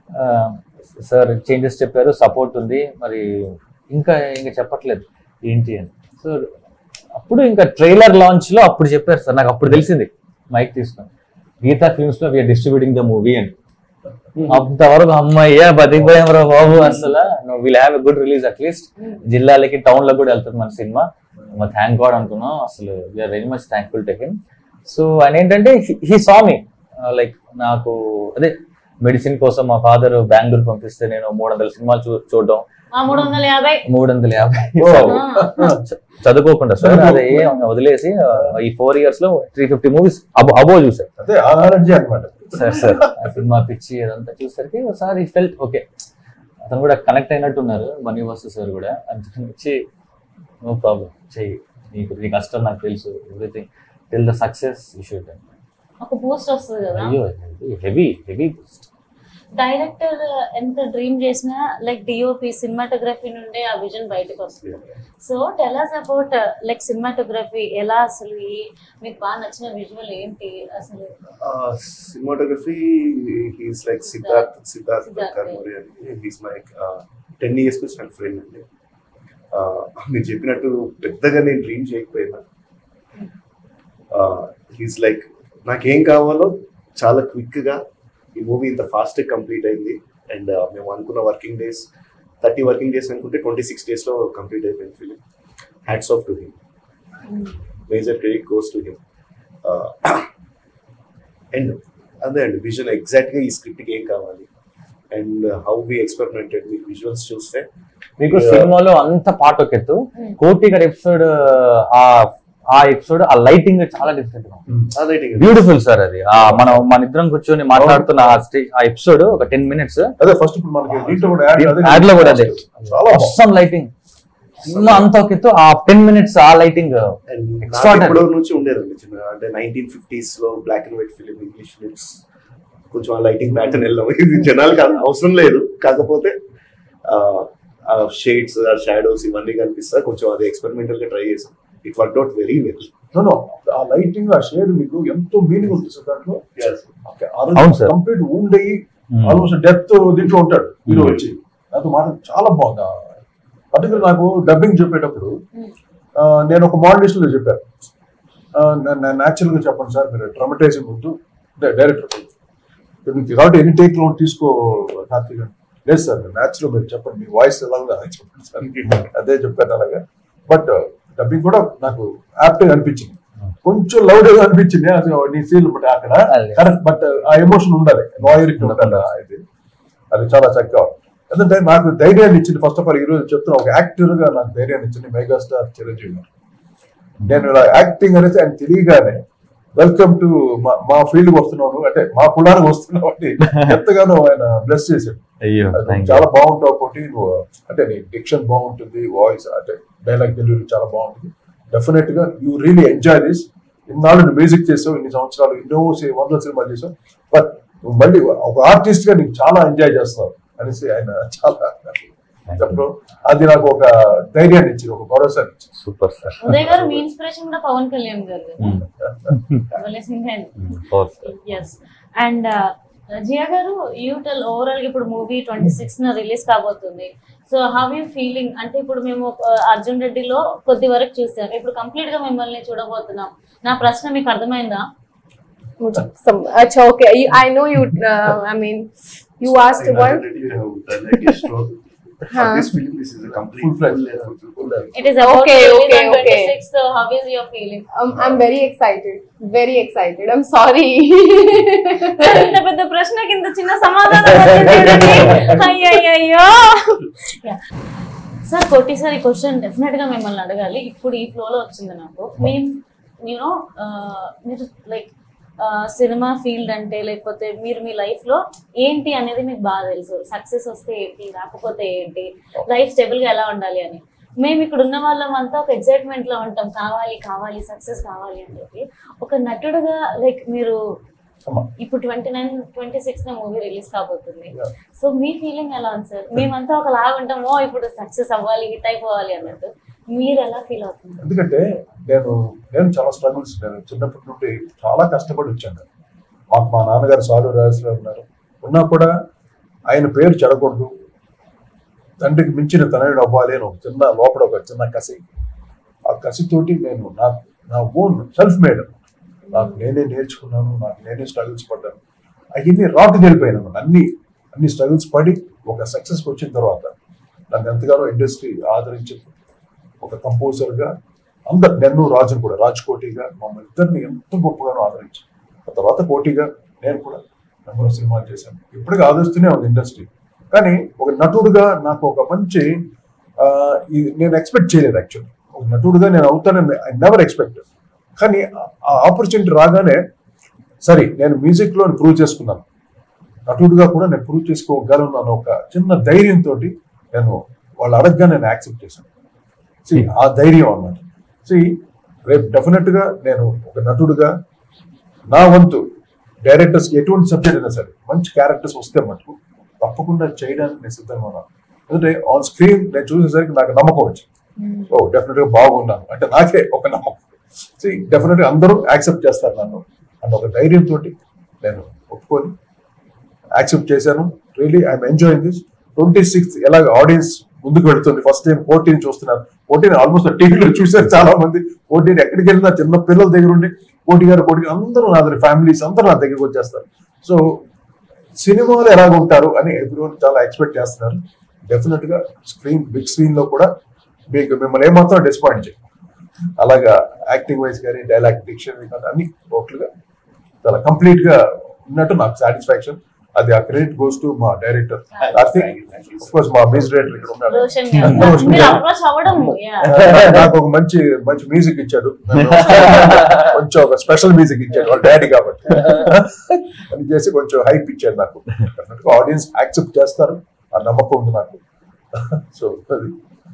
సార్ చేంజెస్ చెప్పారు, సపోర్ట్ ఉంది, మరి ఇంకా ఇంకా చెప్పట్లేదు ఏంటి అని. సో అప్పుడు ఇంకా ట్రైలర్ లాంచ్ లో అప్పుడు చెప్పారు సార్, నాకు అప్పుడు తెలిసింది మైక్ తీసుకొని, గీతా ఫిల్మ్స్ లో వీఆర్ డిస్ట్రిబ్యూటింగ్ ద మూవీ అని. అంతవరకు అమ్మాయ్యా బతికిపోయాం రా బాబు, అసలు will have a good release, at least జిల్లాలకి టౌన్ లో కూడా వెళ్తుంది మన సినిమా, థ్యాంక్ గాడ్ అనుకున్నాం. అసలు we're very much thankful to him. So ఆయన ఏంటంటే హీ సా మీ లైక్, నాకు అదే మెడిసిన్ కోసం మా ఫాదర్ బెంగళూరు పంపిస్తే నేను మూడు వందల సినిమాలు చూ చూడడం మూడు వందల యాభై మూడు వందల యాభై చదువుకోకుండా సార్ అదే వదిలేసి ఈ ఫోర్ ఇయర్స్ లో త్రీ ఫిఫ్టీ మూవీస్ అబో చూసారు. సార్ సార్ ఆ సినిమా పిచ్చి అదంతా చూసరికి ఒకసారి ఫెల్ట్ ఓకే, అతను కూడా కనెక్ట్ అయినట్టున్నారు బన్నీవాసు సార్ కూడా. అందుకని వచ్చి నో ప్రాబ్లం చెయ్యి, నీకు నీ కష్టం నాకు తెలుసు, everything till the success you should. ఒక బూస్ట్ వస్తుంది కదా. అయ్యో హెవీ హెవీ బూస్ట్. డైరెక్టర్ ఎంత డ్రీమ్ చేసినా లైక్ డిఓపి సినిమాటోగ్రఫీ నుండే ఆ విజన్ బయటకు వస్తుంది. So tell us about like cinematography ఎలా, అసలు మీకు బాగా నచ్చిన విజువల్ ఏంటి అసలు? Cinematography he's like Siddharth Siddharth Karmuri అని, హీస్ మై టెన్ ఇయర్స్ కు నా ఫ్రెండ్ అండి. మీరు చెప్పినట్టు పెద్దగా నేను డ్రీమ్ చేయకపోయినా, హీస్ లైక్ నాకేం కావాలో చాలా క్విక్గా ఈ మూవీ ఇంత ఫాస్ట్ కంప్లీట్ అయింది. అండ్ మేము అనుకున్న working days thirty working days అనుకుంటే ట్వంటీ సిక్స్ డేస్లో కంప్లీట్ అయిపోయింది film. Hats off to him, major credit goes to him. And అదే అండి విజన్ ఎగ్జాక్ట్గా ఈ స్క్రిప్ట్కి ఏం కావాలి అండ్ హౌ వి ఎక్స్పెరిమెంటెడ్. మీకు విజువల్స్ చూస్తే మీకు సినిమాలో అంత పాట ఒక ఎత్తు, కోటి గారి ఎపిసోడ్ ఆ ఆ ఎపిసోడ్ ఆ లైటింగ్ చాలా డిఫరెంట్ బ్యూటిఫుల్ సార్. అది మనం మన ఇద్దరం కూర్చొని మాట్లాడుతున్న ఆ స్టేజ్ ఆ ఎపిసోడ్ ఒక టెన్ మినిట్స్ యాడ్ లో కూడా అదే అవసరం లైటింగ్, సినిమా అంతా ఒక ఎత్తు, ఆ టెన్ మినిట్స్ ఆ లైటింగ్ నుంచి ఉండేదండి. చిన్న అంటే నైన్టీన్ ఫిఫ్టీస్ లో black and white film English films కొంచెం ఆ లైటింగ్ ప్యాటర్న్ వెళ్ళాము. ఇది జనాలకి అవసరం లేదు, కాకపోతే షేడ్స్ ఆ షాడోస్ ఇవన్నీ కనిపిస్తా కొంచెం అది ఎక్స్పెరిమెంటల్ గా ట్రై చేసాం. It work out very well. No ఆ లైటింగ్ ఆ షేడ్ మీకు ఎంతో మీనింగ్ ఉంది సార్ దాంట్లో. కంప్లీట్ వూండ్ అయ్యి ఆల్మోస్ట్ డెప్త్ దీంట్లో ఉంటాడు హీరో వచ్చి, నాతో మాట చాలా బాగుంది. పర్టికులర్ నాకు డబ్బింగ్ చెప్పేటప్పుడు నేను ఒక మోడలిస్ట్ లో చెప్పాను, న్యాచురల్ గా చెప్పండి సార్, మీరు డ్రామటైజింగ్ వద్దు, డైరెక్టర్ కాబట్టి ఎన్ని టేక్ లో తీసుకో కార్తీక్. లేదు సార్ న్యాచురల్ మీరు చెప్పండి, మీ వాయిస్ ఎలా చెప్పండి సార్, అదే చెప్పాను అలాగా. బట్ డబ్బింగ్ కూడా నాకు యాప్ట్ అనిపించింది, కొంచెం లౌడ్ గా అనిపించింది నీ సీన్ బట్ అక్కడ కరెక్ట్, బట్ ఆ ఎమోషన్ ఉండాలి, లాయర్కి ఉండాలి, అది అది చాలా చక్కగా. ఎందుకంటే నాకు ధైర్యాన్ని ఇచ్చింది ఫస్ట్ ఆఫ్ ఆల్ ఈ రోజు చెప్తున్నా, ఒక యాక్టర్ గా నాకు ధైర్యాన్ని ఇచ్చింది మెగాస్టార్ చిరంజీవి గారు. నేను యాక్టింగ్ అనేది ఆయన తెలియగానే వెల్కమ్ టు మా ఫీల్డ్ కి వస్తున్నాను అంటే మా కులానికి వస్తున్నావు అని ఎంతగానో ఆయన బ్లెస్ చేశాడు. చాలా బాగుంటావు ఒకటి, అంటే నీ డిక్షన్ బాగుంటుంది, వాయిస్ అంటే డైలాగ్ డెలివరీ చాలా బాగుంటుంది. డెఫినెట్ గా యూ రియలీ ఎంజాయ్ దిస్. ఇన్నాళ్ళు నువ్వు మ్యూజిక్ చేసావు, ఇన్ని సంవత్సరాలు ఎన్నో సి- వందల సినిమాలు చేసావు, బట్ నువ్వు మళ్ళీ ఒక ఆర్టిస్ట్ గా నీకు చాలా ఎంజాయ్ చేస్తావు అనేసి ఆయన చాలా చెప్పడం, అది నాకు ఒక ధైర్యాన్ని ఇచ్చింది, ఒక భరోసా ఇచ్చింది. Super sir. ఉదయ్ గారు మీ ఇన్స్పిరేషన్ కూడా పవన్ కళ్యాణ్ గారు ఎస్. అండ్ జియా గారు, యూ టెల్ ఓవరాల్ ఇప్పుడు మూవీ ట్వంటీ సిక్స్ రిలీజ్ కాబోతుంది. So how you feeling? అంటే ఇప్పుడు మేము uh, అర్జున్ రెడ్డిలో కొద్ది వరకు చూసాం, ఇప్పుడు కంప్లీట్ గా మిమ్మల్ని చూడబోతున్నాం. నా ప్రశ్న మీకు అర్థమైందా? Some, अच्छा, okay. You, I know you. Uh, I mean, you asked one. For this film, this is a complete Full-fledged. full- full- It is about Okay, to release okay, on okay. twenty-sixth. So how is your feeling? Um, I'm very excited. Very excited. I'm sorry. ఇంత పెద్ద ప్రశ్నకి ఇంత చిన్న సమాధానం వచ్చింది. అయ్యయ్యో. Sir కోటి sir, ఈ క్వశ్చన్ డెఫినెట్ గా మిమ్మల్ని అడగాలి. ఇప్పుడు ఈ ఫ్లోలో వచ్చింది నాకు. మేము యూనో మీరు లైక్ సినిమా ఫీల్డ్ అంటే, లేకపోతే మీరు మీ లైఫ్ లో ఏంటి అనేది మీకు బాగా తెలుసు. సక్సెస్ వస్తే ఏంటి, రాకపోతే ఏంటి, లైఫ్ స్టేబుల్ గా ఎలా ఉండాలి అని. మేము ఇక్కడ ఉన్న వాళ్ళం అంతా ఒక ఎగ్జైట్మెంట్ లో ఉంటాం, కావాలి కావాలి సక్సెస్ కావాలి అని చెప్పి. ఒక నటుడుగా లైక్ మీరు ఇప్పుడు twenty nine twenty six movie release కాబోతుంది. సో మీ ఫీలింగ్ ఎలా ఉంది సార్? మేమంతా ఒకలాగా ఉంటామో ఇప్పుడు సక్సెస్ అవ్వాలి, హిట్ అయిపోవాలి అన్నట్టు. మీరు ఎలా ఫీల్ అవుతున్నారు? ఎందుకంటే నేను నేను చాలా స్ట్రగుల్స్, నేను చిన్నప్పటి నుండి చాలా కష్టపడి వచ్చాను. మాకు మా నాన్నగారు సాలు రాజేశ్వర ఉన్నారు, ఉన్నా కూడా ఆయన పేరు చెడకూడదు, తండ్రికి మించిన తనయుడు అవ్వాలి అని ఒక చిన్న లోపల ఒక చిన్న కసి. ఆ కసితోటి నేను నా నా ఓన్ సెల్ఫ్ మేడ్, నాకు నేనే నేర్చుకున్నాను, నాకు నేనే స్ట్రగుల్స్ పడ్డాను. అవన్నీ రాటు తెలిపోయాను. అన్ని అన్ని స్ట్రగుల్స్ పడి ఒక సక్సెస్కి వచ్చిన తర్వాత నన్ను ఎంతగానో ఇండస్ట్రీ ఆదరించింది. ఒక కంపోజర్గా అందరు, నన్ను రాజును కూడా, రాజ్ కోటిగా మమ్మల్ని ఇద్దరిని ఎంత గొప్పగానో ఆదరించాను. ఆ తర్వాత కోటిగా నేను కూడా నెంబర్ సినిమాలు చేశాను. ఇప్పటికీ ఆదరిస్తూనే ఉంది ఇండస్ట్రీ. కానీ ఒక నటుడుగా నాకు ఒక మంచి నేను ఎక్స్పెక్ట్ చేయలేదు. యాక్చువల్లీ ఒక నటుడుగా నేను అవుతానని ఐ నెవర్ ఎక్స్పెక్టెడ్. కానీ ఆ ఆపర్చునిటీ రాగానే సరే నేను మ్యూజిక్లో ప్రూవ్ చేసుకున్నాను, నటుడుగా కూడా నేను ప్రూవ్ చేసుకోగలను అన్న ఒక చిన్న ధైర్యంతో నేను వాళ్ళు అడగగా నేను యాక్సెప్ట్ చేశాను. సి ఆ ధైర్యం అన్నమాట. సి రేపు డెఫినెట్గా నేను ఒక నటుడుగా నా వంతు డైరెక్టర్స్కి ఎటువంటి సబ్జెక్ట్ అయినా సరే మంచి క్యారెక్టర్స్ వస్తే మటుకు తప్పకుండా చేయడానికి నేను సిద్ధంగా ఉన్నాను. ఎందుకంటే ఆన్ స్క్రీన్ నేను చూసేసరికి నాకు నమ్మకం వచ్చింది. ఓ డెఫినెట్గా బాగున్నాను అంటే నాకే ఒక నమ్మకం. సి డెఫినెట్గా అందరూ యాక్సెప్ట్ చేస్తారు నన్ను అన్న ఒక ధైర్యంతో నేను ఒప్పుకొని యాక్సెప్ట్ చేశాను. Really I'm enjoying this. Twenty sixth ఎలాగ ఆడియన్స్ ముందుకు వెళుతుంది. ఫస్ట్ టైం కోటిని చూస్తున్నారు. కోటిని ఆల్మోస్ట్ టీవీలో చూసారు చాలా మంది. కోటిని ఎక్కడికి వెళ్ళినా చిన్న పిల్లల దగ్గర ఉండి కోటి గారు కోటి అందరూ నా దగ్గర, ఫ్యామిలీస్ అందరూ నా దగ్గరికి వచ్చేస్తారు. సో సినిమాలు ఎలాగ ఉంటారు అని ఎవ్రీవన్ చాలా ఎక్స్పెక్ట్ చేస్తున్నారు. డెఫినెట్ గా స్క్రీన్ బిగ్ స్క్రీన్ లో కూడా మీకు మిమ్మల్ని ఏమాత్రం డిసప్పాయింట్ చేయండి. అలాగా యాక్టింగ్ వైజ్ కానీ డైలాగ్ డిక్షన్ కానీ అన్ని టోటల్ గా చాలా కంప్లీట్ గా ఉన్నట్టు నాకు సాటిస్ఫాక్షన్. అది ఆ క్రెడిట్ గోస్ టు మా డైరెక్టర్ కార్తిక్, ఆఫ్ కోర్స్ మా మ్యూజిక్ డైరెక్టర్ ఇక్కడ ఉన్నాడు. రోషన్ గారు, మీరు approach అవ్వడం, yeah. నాకు ఒక మంచి మంచి మ్యూజిక్ ఇచ్చాడు, కొంచెం ఒక స్పెషల్ మ్యూజిక్ ఇచ్చాడు వాళ్ళ డాడీ కాబట్టి అని చేసి కొంచెం హైప్ ఇచ్చాడు నాకు. ఆడియన్స్ యాక్సెప్ట్ చేస్తారు ఆ నమ్మకం ఉంది నాకు. సో అది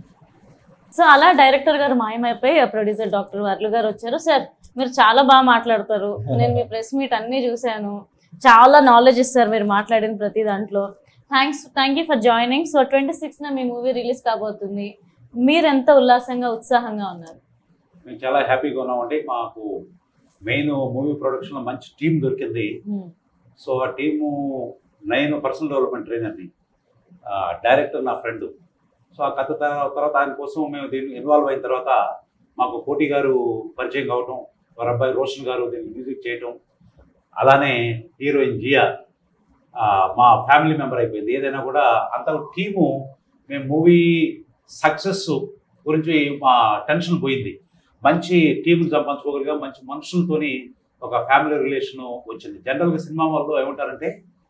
సో అలా డైరెక్టర్ గారు మాయమైపోయి ప్రొడ్యూసర్ డాక్టర్ వర్లు గారు వచ్చారు. సార్ మీరు చాలా బాగా మాట్లాడతారు, నేను మీ ప్రెస్ మీట్ అన్ని చూశాను, చాలా నాలెడ్జ్ ఇస్తారు మీరు మాట్లాడిన ప్రతి దాంట్లో. Thanks, thank you for joining. So twenty సిక్స్న మీ మూవీ రిలీజ్ కాబోతుంది. మీరు ఎంత ఉల్లాసంగా ఉత్సాహంగా ఉన్నారు? మేము చాలా హ్యాపీగా ఉన్నామండి. మాకు మెయిన్ మూవీ ప్రొడక్షన్లో మంచి టీం దొరికింది. సో ఆ టీము నేను పర్సనల్ డెవలప్మెంట్ ట్రైనర్ని, డైరెక్టర్ నా ఫ్రెండ్. సో ఆ కథ తర్వాత దానికోసం మేము దీన్ని ఇన్వాల్వ్ అయిన తర్వాత మాకు కోటి గారు పరిచయం కావటం, వారి అబ్బాయి రోషన్ గారు దీన్ని మ్యూజిక్ చేయటం, అలానే హీరోయిన్ జియా మా ఫ్యామిలీ మెంబర్ అయిపోయింది. ఏదైనా కూడా అంత టీము మేము మూవీ సక్సెస్ గురించి మా టెన్షన్ పోయింది. మంచి టీంని సంపాదించుకోగలిగా, మంచి మనుషులతోని ఒక ఫ్యామిలీ రిలేషన్ వచ్చింది. జనరల్గా సినిమా వాళ్ళు ఏమంటారంటే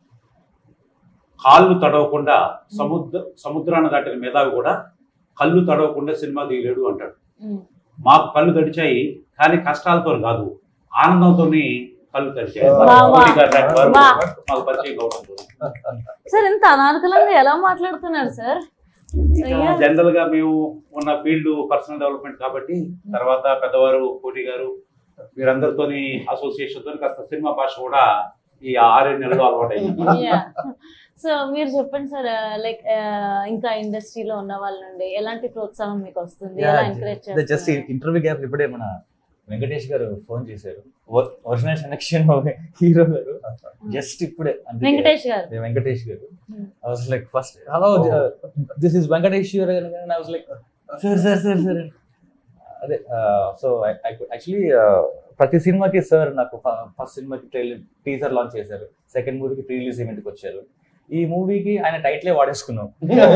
కాళ్ళు తడవకుండా సముద్ర సముద్రాన్ని దాటిన మేధావి కూడా కళ్ళు తడవకుండా సినిమా తీయలేడు అంటాడు. మాకు కళ్ళు తడిచాయి, కానీ కష్టాలతో కాదు, ఆనందంతో కళ్ళు తడిచాయి. మాకు పరిచయం కావడం. సార్ ఇంత అనార్కలంగా ఎలా మాట్లాడుతున్నారు సార్? Yeah. జనరల్ గా మేము ఉన్న ఫీల్డ్ పర్సనల్ డెవలప్మెంట్ కాబట్టి తర్వాత పెద్దవారు కోటి గారు వీరందరితోని అసోసియేషన్ తో కాస్త సినిమా భాష కూడా ఈ ఆరేడు నెలలు అలవాటు అయింది. సో మీరు చెప్పండి సార్, లైక్ ఇంకా ఇండస్ట్రీలో ఉన్న వాళ్ళ నుండి ఎలాంటి ప్రోత్సాహం మీకు వస్తుంది, ఎలా ఎంకరేజ్ జస్ట్ చేస్తారు? ఇంటర్వ్యూ గ్యాప్ ఇప్పుడే మన వెంకటేష్ గారు ఫోన్ చేశారు, ఒరిజినల్ సెలక్షన్ హీరో గారు జస్ట్ ఇప్పుడే. వెంకటేష్ గారు వెంకటేష్ గారు I was like first hello uh, this is Venkatesh here and I was like sir sir sir sir అదే సో యాక్చువల్లీ ప్రతి సినిమాకి సార్ నాకు ఫస్ట్ సినిమాకి ట్రైలర్ టీజర్ లాంచ్ చేశారు, సెకండ్ మూవీకి ప్రీ రిలీజ్ ఈవెంట్కి వచ్చారు, ఈ మూవీకి ఆయన టైటిలే వాడేసుకున్నాం.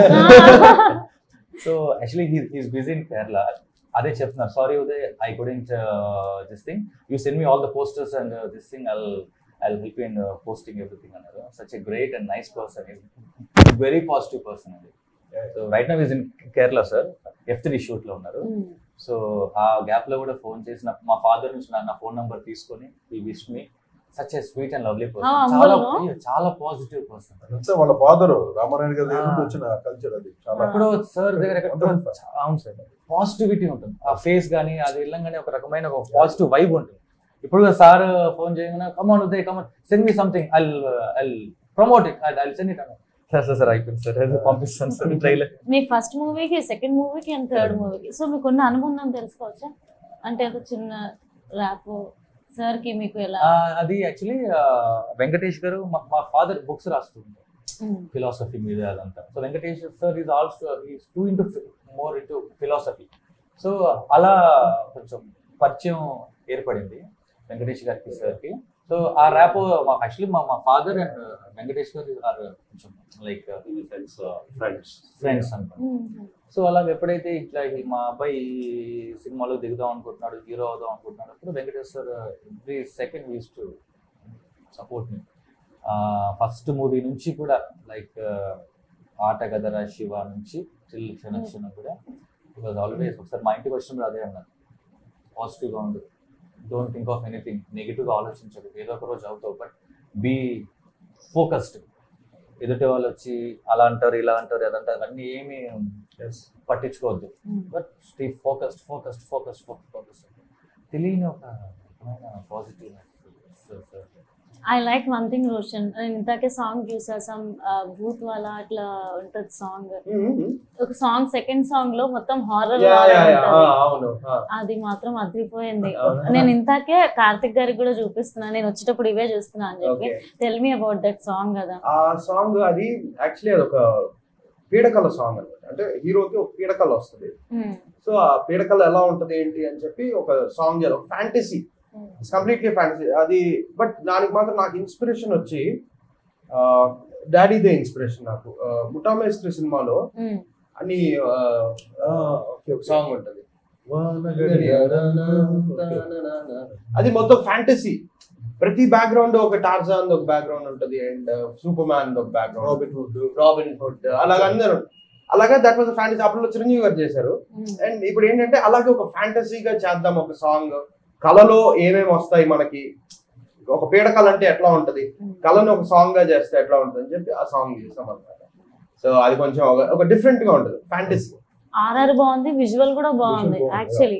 So actually he's busy in Kerala. అదే చెప్తున్నారు, sorry Uday I couldn't this thing, you send me all the posters and this thing I'll I'll help you in posting everything అన్నారు. Such a great and nice person, very positive person అండి. So right now is in Kerala sir, F three shoot లో ఉన్నారు. So ఆ gap లో కూడా phone చేసి మా father నుంచి నా ఫోన్ నంబర్ తీసుకొని ఈ wish me such a sweet and lovely person, చాలా చాలా పాజిటివ్ పర్సన్. వాళ్ళ ఫాదర్ రామారాయణ గారి దగ్గర నుంచి వచ్చిన కల్చర్ అది చాలా. ఎక్కడో సార్ దగ్గర అవును సార్, పాజిటివిటీ ఉంటుంది ఆ ఫేస్ కానీ, అది వెళ్ళంగానే ఒక రకమైన ఒక పాజిటివ్ వైబ్ ఉంటుంది. ఇప్పుడు సార్ ఫోన్ చేయగానే come on Uday come on send me something I'll I'll promote it I'll send it అన్నారు. సార్ సార్ సార్ అయిపోయింది సార్, అది పంపిస్తాను సార్ ట్రైలర్. మీ ఫస్ట్ మూవీకి, సెకండ్ మూవీకి అండ్ థర్డ్ మూవీకి సో మీకు ఉన్న అనుబంధం తెలుసుకోవచ్చా? అంటే ఒక చిన్న ర్యాప్ సార్ కి మీకు ఎలా? అది యాక్చువల్లీ వెంకటేష్ గారు మా ఫాదర్ బుక్స్ రాస్తుంటారు ఫిలాసఫీ మీద అదంతా. So Venkatesh sir is also is too into more into philosophy. So అలా కొంచెం పరిచయం ఏర్పడింది వెంకటేష్ గారికి సార్కి. సో ఆ ర్యాప్ యాక్చువల్లీ మా మా ఫాదర్ అండ్ వెంకటేష్ గారు ఆర్ కొంచెం లైక్ ఫ్రెండ్స్ ఫ్రెండ్స్ అనుకోండి. సో అలా ఎప్పుడైతే ఇట్లా మా అబ్బాయి సినిమాలో దిగుదాం అనుకుంటున్నాడు, హీరో అవుదాం అనుకుంటున్నాడు, అప్పుడు Venkatesh sir every second use to support me. First movie నుంచి కూడా లైక్ ఆట గదరా శివ నుంచి టిల్ క్షణక్షణం కూడా బికాజ్ ఆల్వేస్. ఒకసారి మా ఇంటికి వచ్చినప్పుడు అదే అన్నారు, పాజిటివ్గా ఉండు, డోంట్ థింక్ ఆఫ్ ఎనీథింగ్, నెగిటివ్గా ఆలోచించదు, ఏదో ఒక రోజు అవుతావు, బట్ బీ ఫోకస్డ్. ఎదుటి వాళ్ళు వచ్చి అలా అంటారు ఇలా అంటారు అదంటారు అవన్నీ ఏమి పట్టించుకోవద్దు, but stay focused focused focused focused తెలియని ఒక positiveness. I like one thing Roshan, నేను ఇంతకే సాంగ్ చూసా, సమ్ భూత్ వాళ్ళ అట్లా ఉంటుంది సాంగ్. ఒక సాంగ్ సెకండ్ సాంగ్ లో మొత్తం హారర్, అది మాత్రం అదిరిపోయింది. నేను ఇంతకే కార్తిక్ గారికి కూడా చూపిస్తున్నా, నేను వచ్చేటప్పుడు ఇవే చూస్తున్నా అని చెప్పి. Tell me about that song. కదా ఆ సాంగ్ అది యాక్చువల్లీ అది ఒక పీడకల సాంగ్ అనమాట. అంటే హీరోకి ఒక పీడకల వస్తుంది. సో ఆ పీడకల ఎలా ఉంటది ఏంటి అని చెప్పి ఒక సాంగ్ చేయాలి, ఒక ఫ్యాంటసీ, కంప్లీట్లీ ఫ్యాంటసీ అది. బట్ దానికి మాత్రం నాకు ఇన్స్పిరేషన్ వచ్చి డాడీదే ఇన్స్పిరేషన్ నాకు. ముఠామేస్త్రి సినిమాలో అని ఒక సాంగ్ ఉంటది, అది మొత్తం ఫ్యాంటసీ. ప్రతి బ్యాక్గ్రౌండ్ ఒక టార్జాన్ ఒక బ్యాక్గ్రౌండ్ ఉంటది అండ్ సూపర్ మ్యాన్ ఒక background, Robin Hood Robin Hood అలాగ అందరూ అలాగే. That was fantasy. అప్పుడు చిరంజీవి గారు చేశారు. అండ్ ఇప్పుడు ఏంటంటే అలాగే ఒక ఫ్యాంటసీగా చేద్దాం ఒక సాంగ్. కళలో ఏమేమి వస్తాయి మనకి, ఒక పీడకళ అంటే ఎట్లా ఉంటది, కళను ఒక సాంగ్ గా చేస్తే ఎట్లా ఉంటుంది అని చెప్పి ఆ సాంగ్ చేసాం అనమాట. సో అది కొంచెం ఒక డిఫరెంట్ గా ఉంటుంది ఫ్యాంటసీ. ఆర్ఆర్ బాగుంది, విజువల్ కూడా బాగుంది యాక్చువల్లీ.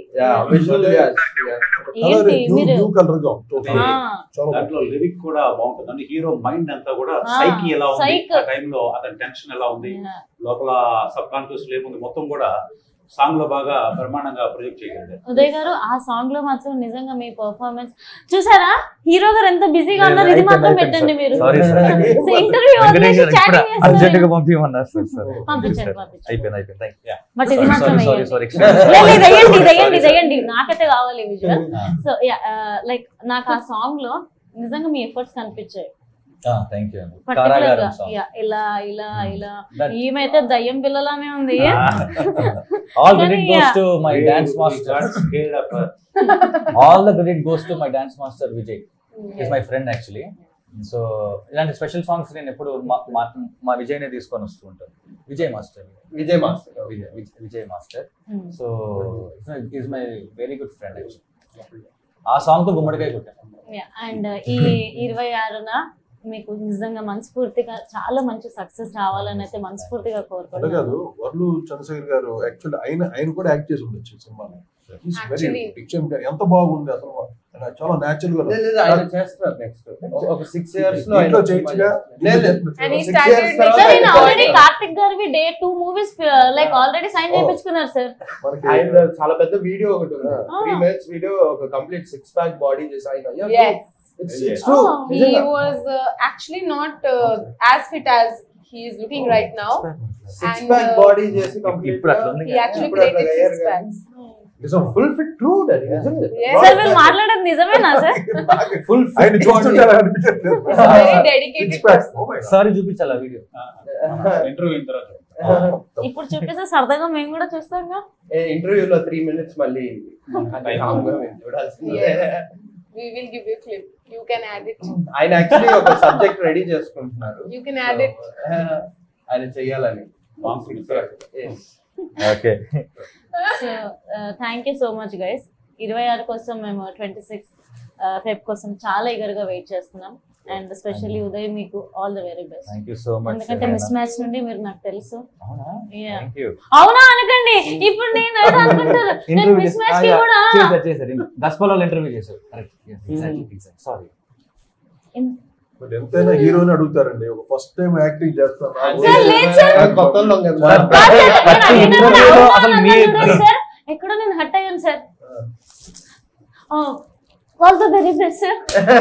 దాంట్లో లిరిక్ కూడా బాగుంటుంది అంటే హీరో మైండ్ అంతా కూడా సైకి ఎలా ఉంది, ఆ టైంలో అతని టెన్షన్ ఎలా ఉంది, లోపల సబ్ కాన్షియస్ లేముంది, మొత్తం కూడా సాంగ్ లో బాగా బ్రహ్మాండంగా ప్రొజెక్ట్ చేయగలిగారు. ఉదయ్ గారు ఆ సాంగ్ లో మాత్రం నిజంగా మీ పర్ఫార్మెన్స్ చూసారా, హీరో గారు ఎంత బిజీగా ఉన్నారు, ఇది మాత్రం పెట్టండి మీరు. ఇంటర్వ్యూ బట్ ఇది మాత్రం దయ్యండి దయ్యండి నాకైతే కావాలి విజువల్. సో లైక్ నాకు ఆ సాంగ్ లో నిజంగా మీ ఎఫర్ట్స్ కనిపించాయి. పర్టికులర్ గా ఇలా ఇలా ఇలా ఈమైతే దయ్యం పిల్లలానే ఉంది. All credit goes to my dance master. All the credit goes to my dance master Vijay. He's my friend actually. So ఇలాంటి స్పెషల్ సాంగ్స్ నేను ఎప్పుడు మా విజయ్ నే తీసుకొని వస్తూ ఉంటాను. Vijay master Vijay master Vijay Vijay master so is my very good friend actually. ఆ song తో గుమ్మడికాయ కొట్టాను. అండ్ ఈ ఇరవై ఆరున మీకు నిజంగా మనస్ఫూర్తిగా చాలా మంచి సక్సెస్ రావాలని అయితే మనస్ఫూర్తిగా అదే కోరుకుంటున్నాను. కాదు వర్లు చంద్రశేఖర్ గారు యాక్చువల్లీ ఆయన ఆయన కూడా యాక్ట్ చేసి ఉండొచ్చు ఈ సినిమాలో. He's very Actually. diction గా ఎంత బాగుంది అసలు, ఆయన చాలా న్యాచురల్ గా లేదు, లేదు, ఆయన చేస్తున్నారు నెక్స్ట్ ఒక సిక్స్ ఇయర్స్ లో దీంట్లో ఆయన చేయొచ్చుగా. లేదు, లేదు. And he Six started years making- తర్వాత సార్ ఆయన నేను ఆల్రెడీ చేస్తారు. కార్తిక్ గారివి డే two movies like already sign చేయించుకున్నారు సార్. మనకి ఆయన చాలా పెద్ద వీడియో ఒకటి ఉంది, Ah. త్రీ మినిట్స్ వీడియో, ఒక కంప్లీట్ సిక్స్ ప్యాక్ బాడీ చేసి ఆయన. Yeah, Yes. it's Yeah. it's true. Oh. He నిజంగా. was uh, actually not uh, as fit as he is looking right now. Six And, pack uh, body చేసి complete ఇప్పుడు అట్లా ఉంది. He actually ఇప్పుడు అట్లా created six అయ్యారు packs. నిజం. Full fit true daddy నిజంగా. Yes. సార్ మీరు మాట్లాడేది నిజమేనా సార్? ఫుల్ ఆయన చూస్తుంటే అలా అనిపించట్లేదు. He's a very dedicated Six packs. person. Oh my God. Sorry చూపించాలి ఆ వీడియో. ఇంటర్వ్యూ అయిన తర్వాత ఇప్పుడు చూపిస్తే సరదాగా మేము కూడా చూస్తాంగా. ఇంటర్వ్యూలో త్రీ మినిట్స్ మళ్ళీ calm గా మేము చూడాల్సిందే. Yes. We will give you a clip. You can add it. ఆయన యాక్చువల్లీ ఒక సబ్జెక్ట్ రెడీ చేసుకుంటున్నారు. You can add it. So, ఆయన చెయ్యాలని. Yes. Okay so thank you so much guys. ఇరవై ఆరు కోసం మేము ట్వంటీ సిక్స్ ఫెబ్ కోసం చాలా ఈగర్గా వెయిట్ చేస్తున్నాం. అండ్ స్పెషల్లీ ఉదయ్ మీకు all the very best. Thank you so much. ఎందుకంటే మిస్ మ్యాచ్ నుండి మీరు నాకు తెలుసు. Yeah. Thank you. అవునా అనకండి, ఇప్పుడు నేను ఏదో అనుకుంటాను. నేను మిస్ మ్యాచ్ కి కూడా చేశారు చేశారు దస్పల్లో ఇంటర్వ్యూ చేశారు. కరెక్ట్. సారీ. బట్ ఎంతైనా హీరోని అడుగుతారండి, ఒక ఫస్ట్ టైం యాక్టింగ్ చేస్తాను. సార్, లేదు సార్. కొత్త వాళ్ళం కదా. సార్, కాదు సార్, నేను ప్రతి అయినా కూడా ఇంటర్వ్యూలో అవునా అసలు అని మీ- అన్నాను సార్. ఎక్కడో నేను హట్ అయ్యాను sir. All the very best sir.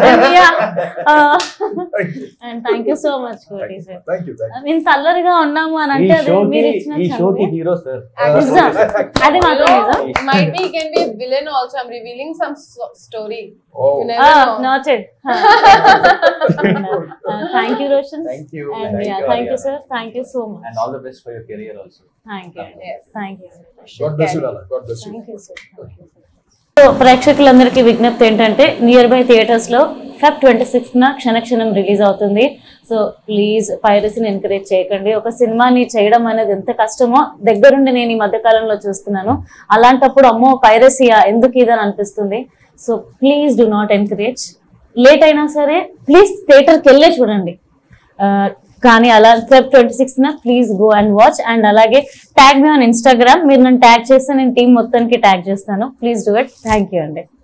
And thank you so much Koti sir. Thank you thank మేము తల్లరిగా ఉన్నాము అని ఈ అంటే అది షోకి మీరు ఇచ్చిన ఈ షోకి chance. Hero sir. నిజం. అది You మాత్రం know, నిజం. might be he can be a villain also. I'm revealing some so- story. Oh. You never know. Noted. Thank you, Roshan. Thank you. And Thank yeah, you, thank you, Ariana. sir. Thank you so much. And all the best for your career also. Thank you. Yes. Thank you. God bless you, Lala. God bless you. Thank you, sir. So ప్రేక్షకులందరికీ విజ్ఞప్తి ఏంటంటే nearby theatres లో Feb twenty sixth న Kshanakshanam release అవుతుంది. So please పైరసీని encourage చేయకండి. ఒక సినిమాని చేయడం అనేది ఎంత కష్టమో దగ్గరుండి నేను ఈ మధ్య కాలంలో చూస్తున్నాను. అలాంటప్పుడు అమ్మో పైరసీయా ఎందుకు ఇదని అనిపిస్తుంది. So please do not encourage. Late అయినా సరే ప్లీజ్ థియేటర్కి వెళ్ళే చూడండి. కానీ అలా ఫెబ్ ట్వంటీ సిక్స్త్ న please go and watch. And అలాగే ట్యాగ్ మీ ఆన్ ఇన్స్టాగ్రామ్. మీరు నన్ను ట్యాగ్ చేస్తే నేను టీం మొత్తానికి ట్యాగ్ చేస్తాను. Please do it. Thank you అండి.